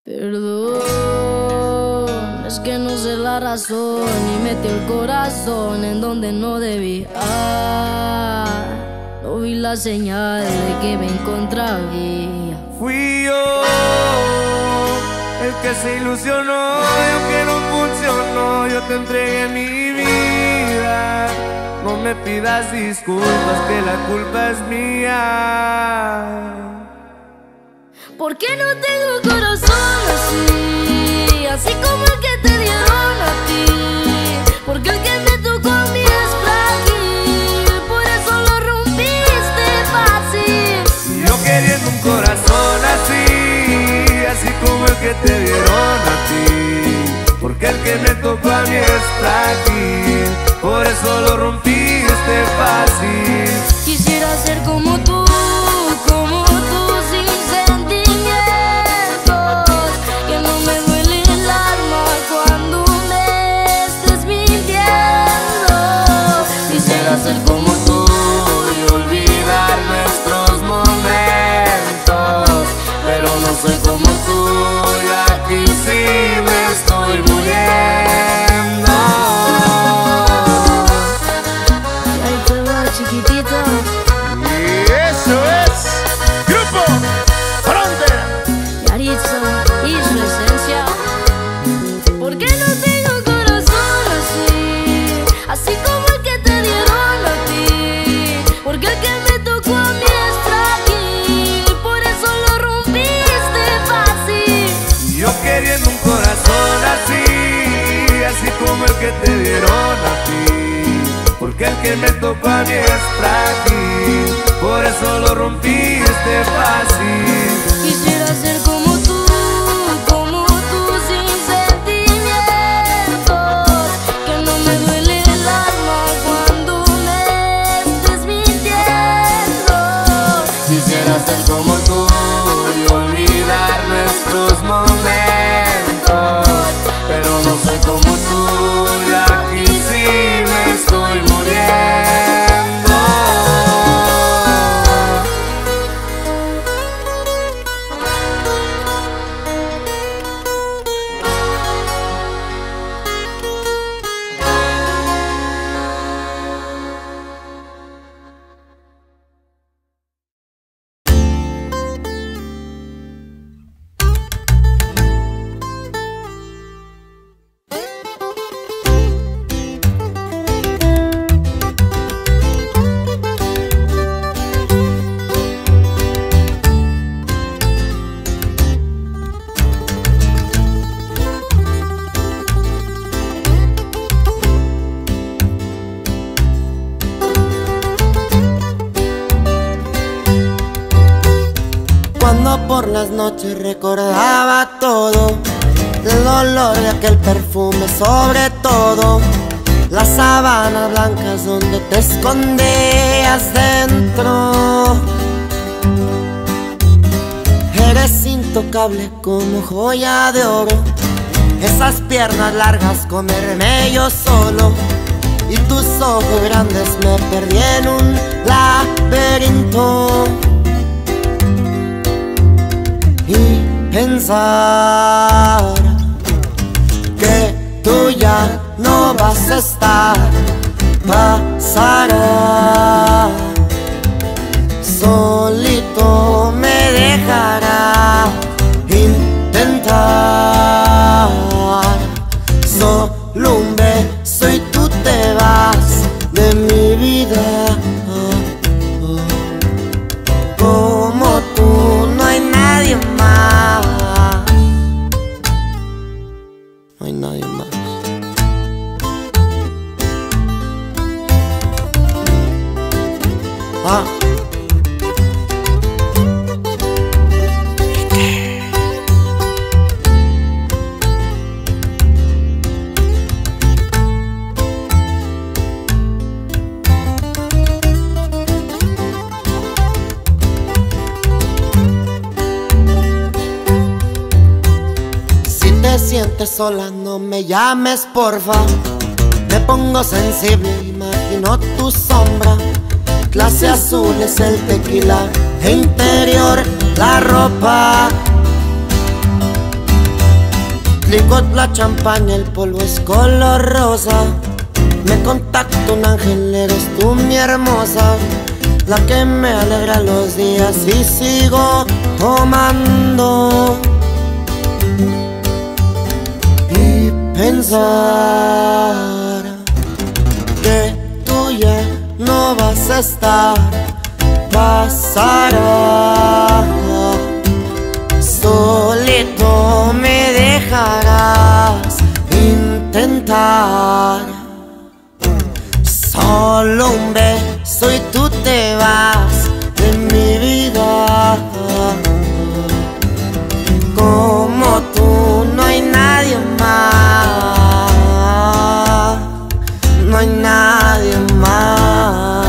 [SPEAKER 6] Perdón, es que no sé la razón y metí el corazón en donde no debía. No vi la señal de que me encontraba.
[SPEAKER 1] Fui yo el que se ilusionó y aunque no funcionó, yo te entregué mi vida. No me pidas disculpas, que la culpa es mía.
[SPEAKER 6] ¿Por qué no tengo corazón así? Así como el que te dieron a ti. Porque el que me tocó a mí es frágil, por eso lo rompiste fácil.
[SPEAKER 1] Yo queriendo un corazón así, así como el que te dieron a ti. Porque el que me tocó a mí es frágil, por eso lo rompiste fácil.
[SPEAKER 6] Quisiera ser como tú, como tú, sin sentimientos. Que no me duele el alma cuando me estés mintiendo.
[SPEAKER 1] Quisiera ser como tú y olvidar nuestros momentos, pero no soy como tú y aquí sí me estoy muriendo.
[SPEAKER 6] Y ahí te va, chiquitita.
[SPEAKER 3] Y eso es Grupo Frontera.
[SPEAKER 6] Yaritza y su esencia. ¿Por qué no tengo corazón así? Así como el que te dieron a ti. Porque el que me tocó a mí es frágil, por eso lo rompiste fácil.
[SPEAKER 1] Yo queriendo un corazón así, así como el que te dieron a ti. Porque el que me tocó a mí es frágil, por eso lo rompiste fácil.
[SPEAKER 6] Quisiera ser como tú, como tú, sin sentimientos. Que no me duele el alma cuando me estés mintiendo.
[SPEAKER 1] Quisiera ser como tú y olvidar nuestros momentos, pero no soy como tú y aquí sí me estoy muriendo.
[SPEAKER 5] Cuando por las noches recordaba todo, el olor de aquel perfume, sobre todo las sábanas blancas donde te escondías dentro. Eres intocable como joya de oro, esas piernas largas comerme yo solo, y tus ojos grandes me perdí en un laberinto. Y pensar que tú ya no vas a estar, pasará, solito me dejará intentar. Solo un beso y tú te vas de mi vida. Como tú no hay nadie más, no hay nadie más. Ah. Si te sientes sola, no me llames, porfa. Me pongo sensible, imagino tu sombra. Clase azul es el tequila, e interior la ropa. licor, la champaña, el polvo es color rosa. Me contacta un ángel, eres tú mi hermosa, la que me alegra los días y sigo tomando. Y pensar que tú ya no vas a estar, pasará. Solito me dejarás intentar. Solo un beso y tú te vas de mi vida. Como tú no hay nadie más, no hay nadie más.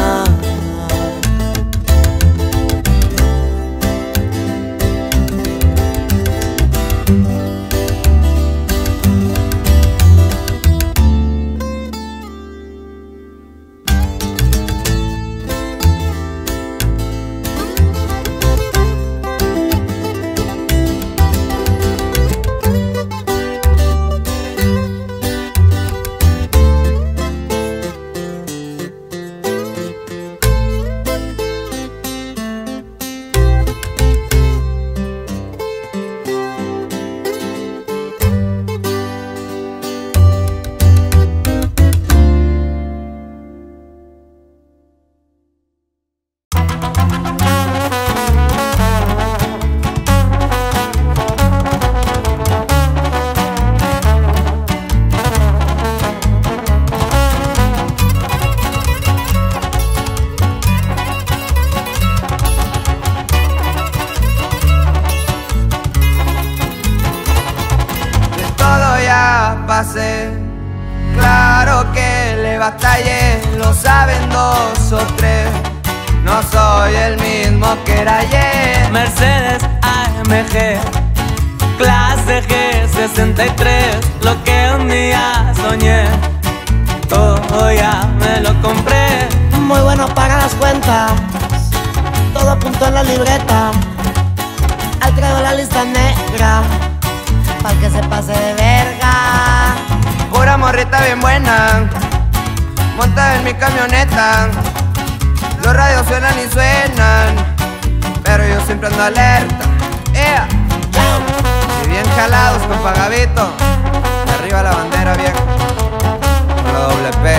[SPEAKER 11] Claro que le batallé, lo saben dos o tres. No soy el mismo que era ayer.
[SPEAKER 13] Mercedes A M G, clase G sesenta y tres. Lo que un día soñé, todo ya me lo compré.
[SPEAKER 5] Muy bueno para las cuentas, todo apuntó en la libreta. Ahí traigo la lista negra, pa'l que se pase de verga.
[SPEAKER 11] Pura morrita bien buena, montada en mi camioneta. Los radios suenan y suenan, pero yo siempre ando alerta. Yeah. Y bien jalados con Pagavito, de arriba la bandera vieja, con la doble P.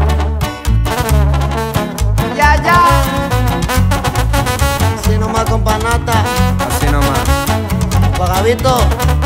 [SPEAKER 11] Ya, ya.
[SPEAKER 5] Así nomás con panata,
[SPEAKER 11] así nomás.
[SPEAKER 5] Pagavito.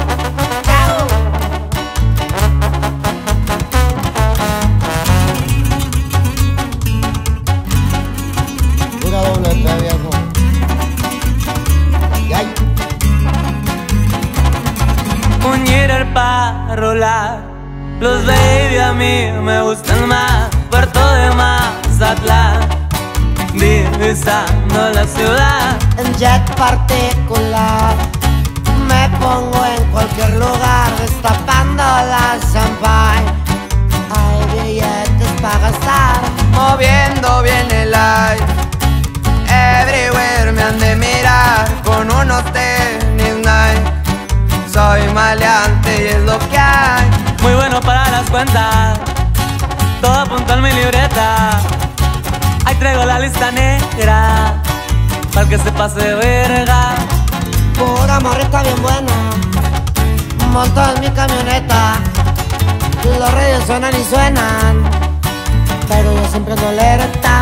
[SPEAKER 13] Muñeira para rolar, los baby a mí me gustan más. Puerto de Mazatlán, divisando la ciudad.
[SPEAKER 5] En jet particular, me pongo en cualquier lugar, destapando la champagne. Hay billetes para gastar,
[SPEAKER 11] moviendo bien el aire. Everywhere me han de mirar con unos tenis Nike. Soy maleante y es lo que hay.
[SPEAKER 13] Muy bueno para las cuentas, todo apunta en mi libreta. Ahí traigo la lista negra, para que se pase de verga.
[SPEAKER 5] Pura morrita bien buena, montado en mi camioneta. Los radios suenan y suenan, pero yo siempre ando alerta.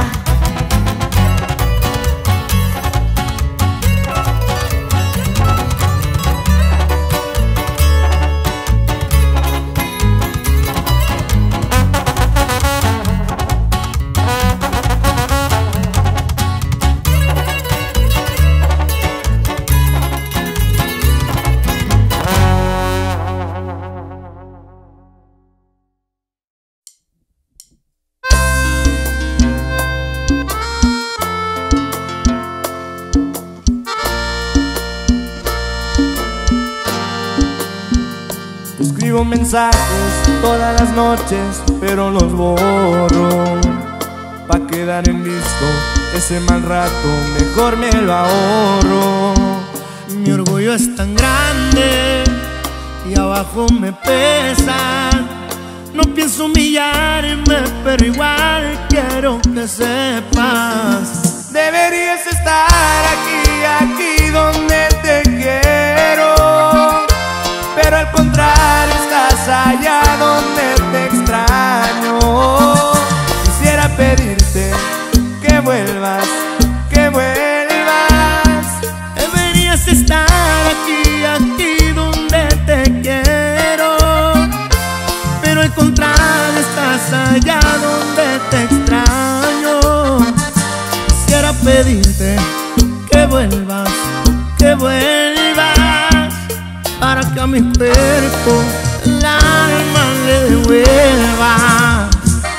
[SPEAKER 7] Escribo mensajes todas las noches, pero los borro. Pa' quedar en visto ese mal rato, mejor me lo ahorro. Mi orgullo es tan grande y abajo me pesan. No pienso humillarme, pero igual quiero que sepas.
[SPEAKER 1] Deberías estar aquí, aquí donde te quiero, pero al contrario estás allá donde te extraño. Quisiera pedirte que vuelvas, que vuelvas.
[SPEAKER 7] Deberías estar aquí, aquí donde te quiero, pero al contrario estás allá donde te extraño. Quisiera pedirte que vuelvas, que vuelvas, para que a mi cuerpo el alma le devuelva.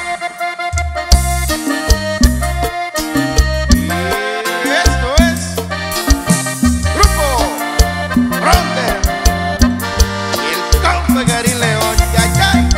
[SPEAKER 3] Y esto es Grupo Frontera y el compa Gary León. ¡Yay, yay!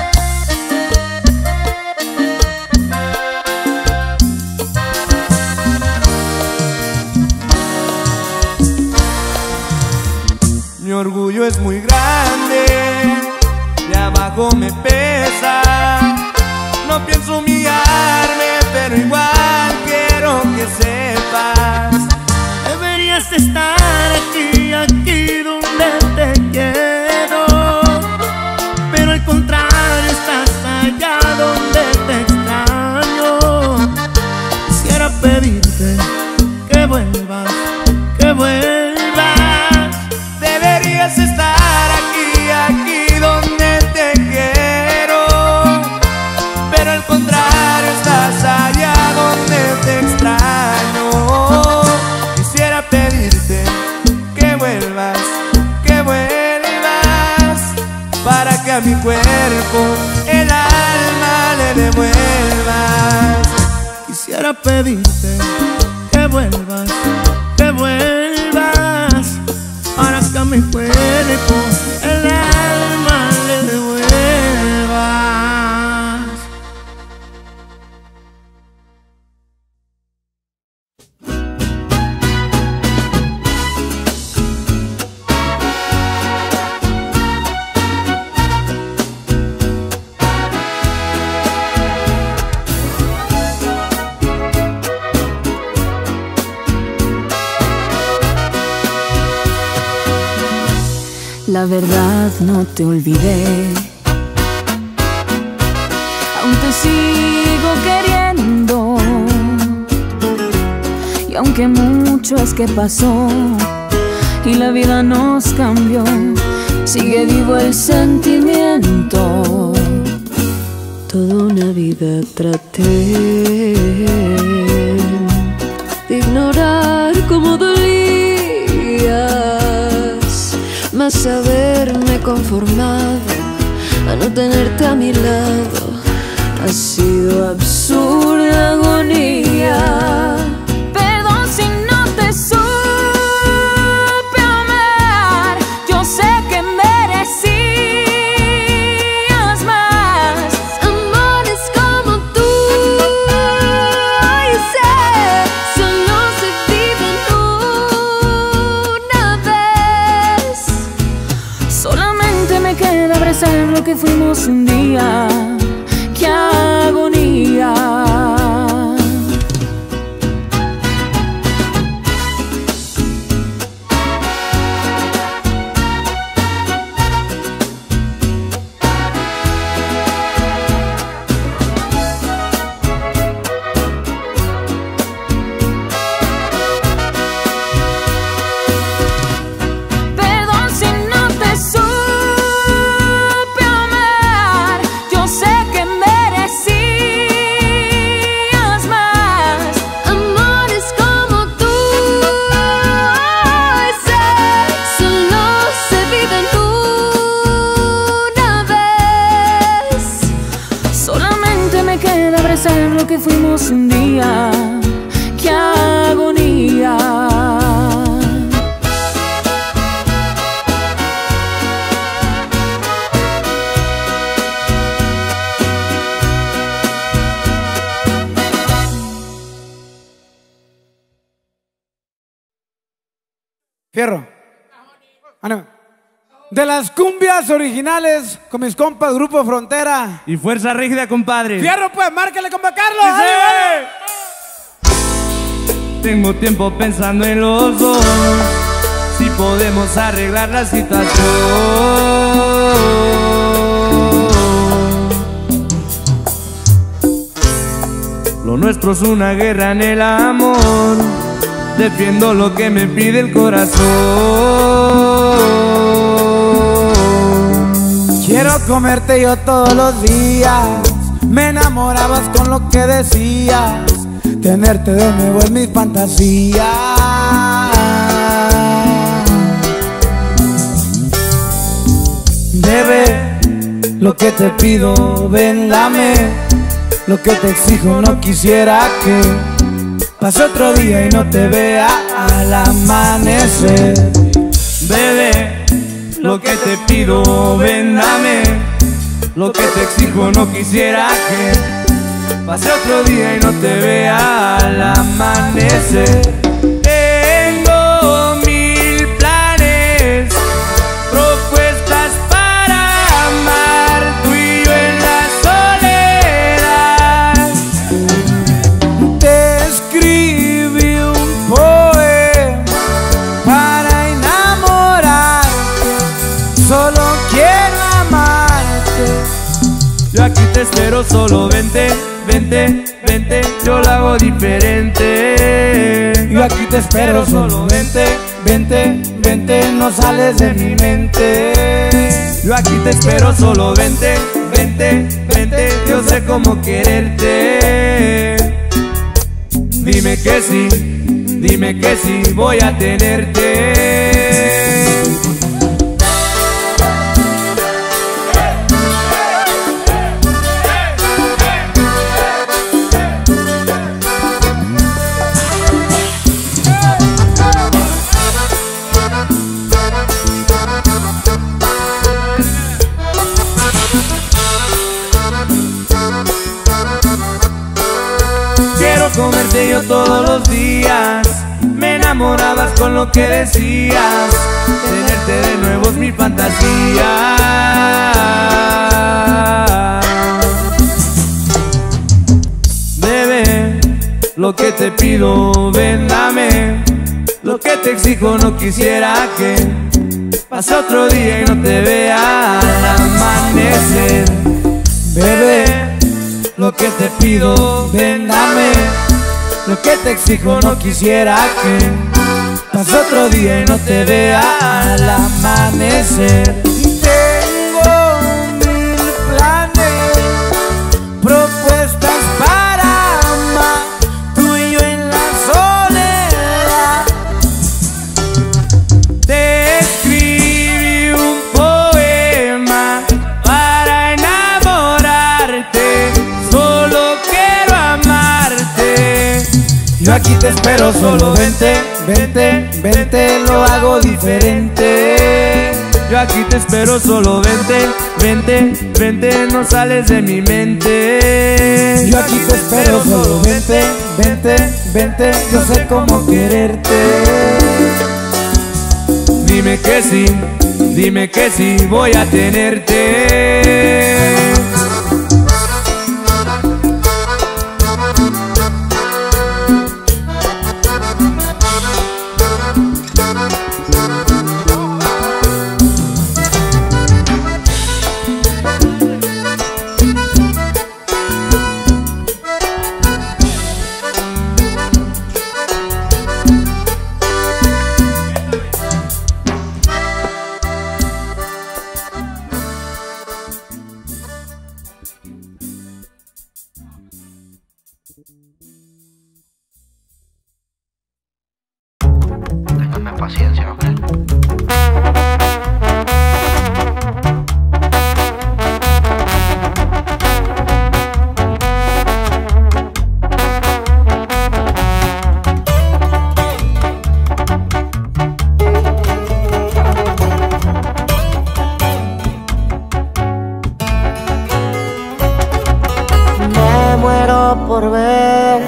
[SPEAKER 1] Mi orgullo es muy grande, de abajo me pesa. No pienso humillarme, pero igual quiero que sepas.
[SPEAKER 7] Deberías estar aquí, aquí donde te quiero, pero al contrario estás allá donde te extraño. Quisiera pedirte que vuelvas, que vuelvas.
[SPEAKER 1] Deberías estar aquí, aquí donde te quiero, pero al contrario estás allá donde te extraño. Quisiera pedirte que vuelvas, que vuelvas, para que a mi cuerpo el alma le devuelvas.
[SPEAKER 7] Quisiera pedirte que vuelvas, que vuelvas, para que a mi cuerpo el alma le devuelvas.
[SPEAKER 6] La verdad no te olvidé, aún te sigo queriendo, y aunque mucho es que pasó y la vida nos cambió, sigue vivo el sentimiento.
[SPEAKER 15] Toda una vida traté de ignorar cómo dolías, mas haberme conformado a no tenerte a mi lado ha sido absurda agonía.
[SPEAKER 6] Perdón si no te supe amar, yo sé que merecías más.
[SPEAKER 15] Amores como tú, y sé, solo se viven una vez.
[SPEAKER 6] Solamente me queda abrazar lo que fuimos un día. ¡Qué agonía! Lo que fuimos un día, qué agonía.
[SPEAKER 10] Fierro. Ánimo.
[SPEAKER 8] De las cumbias originales con mis compas Grupo Frontera.
[SPEAKER 9] Y Fuerza Rígida, compadre.
[SPEAKER 8] Fierro, pues, márquele, compa Carlos.
[SPEAKER 9] ¡Sí, sí! Tengo tiempo pensando en los dos, si podemos arreglar la situación. Lo nuestro es una guerra en el amor, defiendo lo que me pide el corazón.
[SPEAKER 8] Quiero comerte yo todos los días, me enamorabas con lo que decías, tenerte de nuevo es mi fantasía. Bebé, lo que te pido, ven, dame. Lo que te exijo, no quisiera que pase otro día y no te vea al amanecer.
[SPEAKER 9] Bebé, lo que te pido, ven, dame. Lo que te exijo, no quisiera que pase otro día y no te vea al amanecer. Tengo mil planes, propuestas para amar, tú y yo en la soledad.
[SPEAKER 8] Te escribí un poema para enamorarte, solo quiero amarte.
[SPEAKER 9] Yo aquí te espero, solo vente, vente, vente, yo lo hago diferente.
[SPEAKER 8] Yo aquí te espero, solo vente, vente, vente, no sales de mi mente.
[SPEAKER 9] Yo aquí te espero, solo vente, vente, vente, yo sé cómo quererte. Dime que sí, dime que sí, voy a tenerte. Comerte yo todos los días, me enamorabas con lo que decías, tenerte de nuevo es mi fantasía. Bebé, lo que te pido, ven, dame. Lo que te exijo, no quisiera que pase otro día y no te vea al amanecer.
[SPEAKER 8] Bebé, lo que te pido, ven, dame. Lo que te exijo, no quisiera que pase otro día y no te vea al amanecer. Tengo mil planes, propuestas para amar, tú y yo en la soledad.
[SPEAKER 9] Te escribí un poema para enamorarte, solo quiero amarte.
[SPEAKER 8] Yo aquí te espero, solo vente, vente, vente, lo hago diferente.
[SPEAKER 9] Yo aquí te espero, solo vente, vente, vente, no sales de mi mente.
[SPEAKER 8] Yo aquí te espero, solo vente, vente, vente, yo sé cómo quererte.
[SPEAKER 9] Dime que sí, dime que sí, voy a tenerte.
[SPEAKER 3] Ténganme paciencia, ¿ok?
[SPEAKER 5] Me muero por ver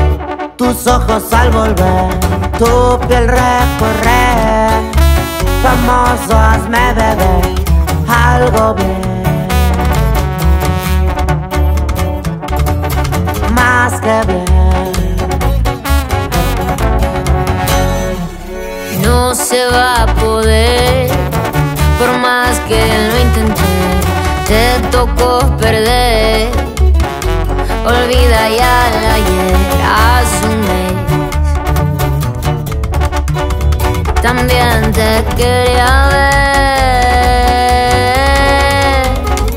[SPEAKER 5] tus ojos al volver, tu piel recorrer, tu Vamos, o hazme bebé algo bien, más que bien.
[SPEAKER 6] No se va a poder, por más que lo intenté, te tocó perder. Olvida ya el ayer, hace un mes también te quería ver.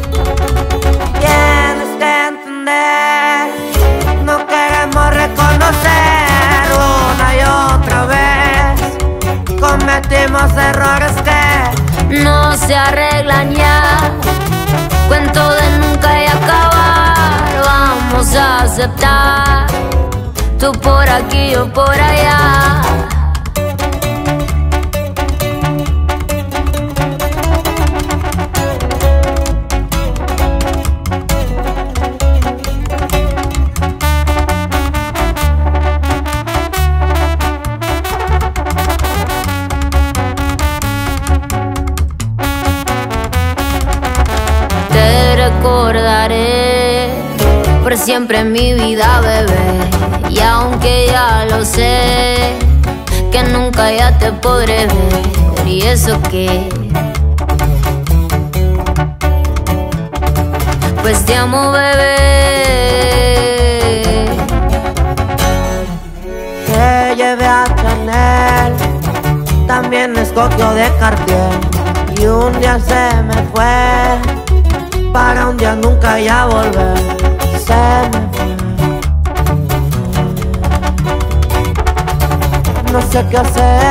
[SPEAKER 5] Tienes que entender, no queremos reconocer una y otra vez. Cometimos errores que
[SPEAKER 6] no se arreglan ya, cuento de nunca y acabar. Vamos a aceptar, tú por aquí, yo por allá. Recordaré por siempre en mi vida, bebé. Y aunque ya lo sé, que nunca ya te podré ver. Y eso que, pues te amo, bebé.
[SPEAKER 5] Te llevé a Chanel, también escogió de Cartier. Y un día se me fue, para un día nunca ya volver. Se me fue. No sé qué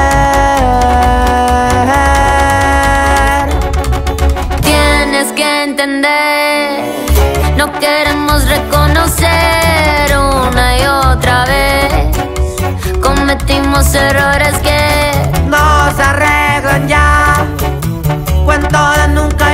[SPEAKER 5] hacer.
[SPEAKER 6] Tienes que entender, no queremos reconocer una y otra vez. Cometimos errores que
[SPEAKER 5] no se arreglan ya, cuento de nunca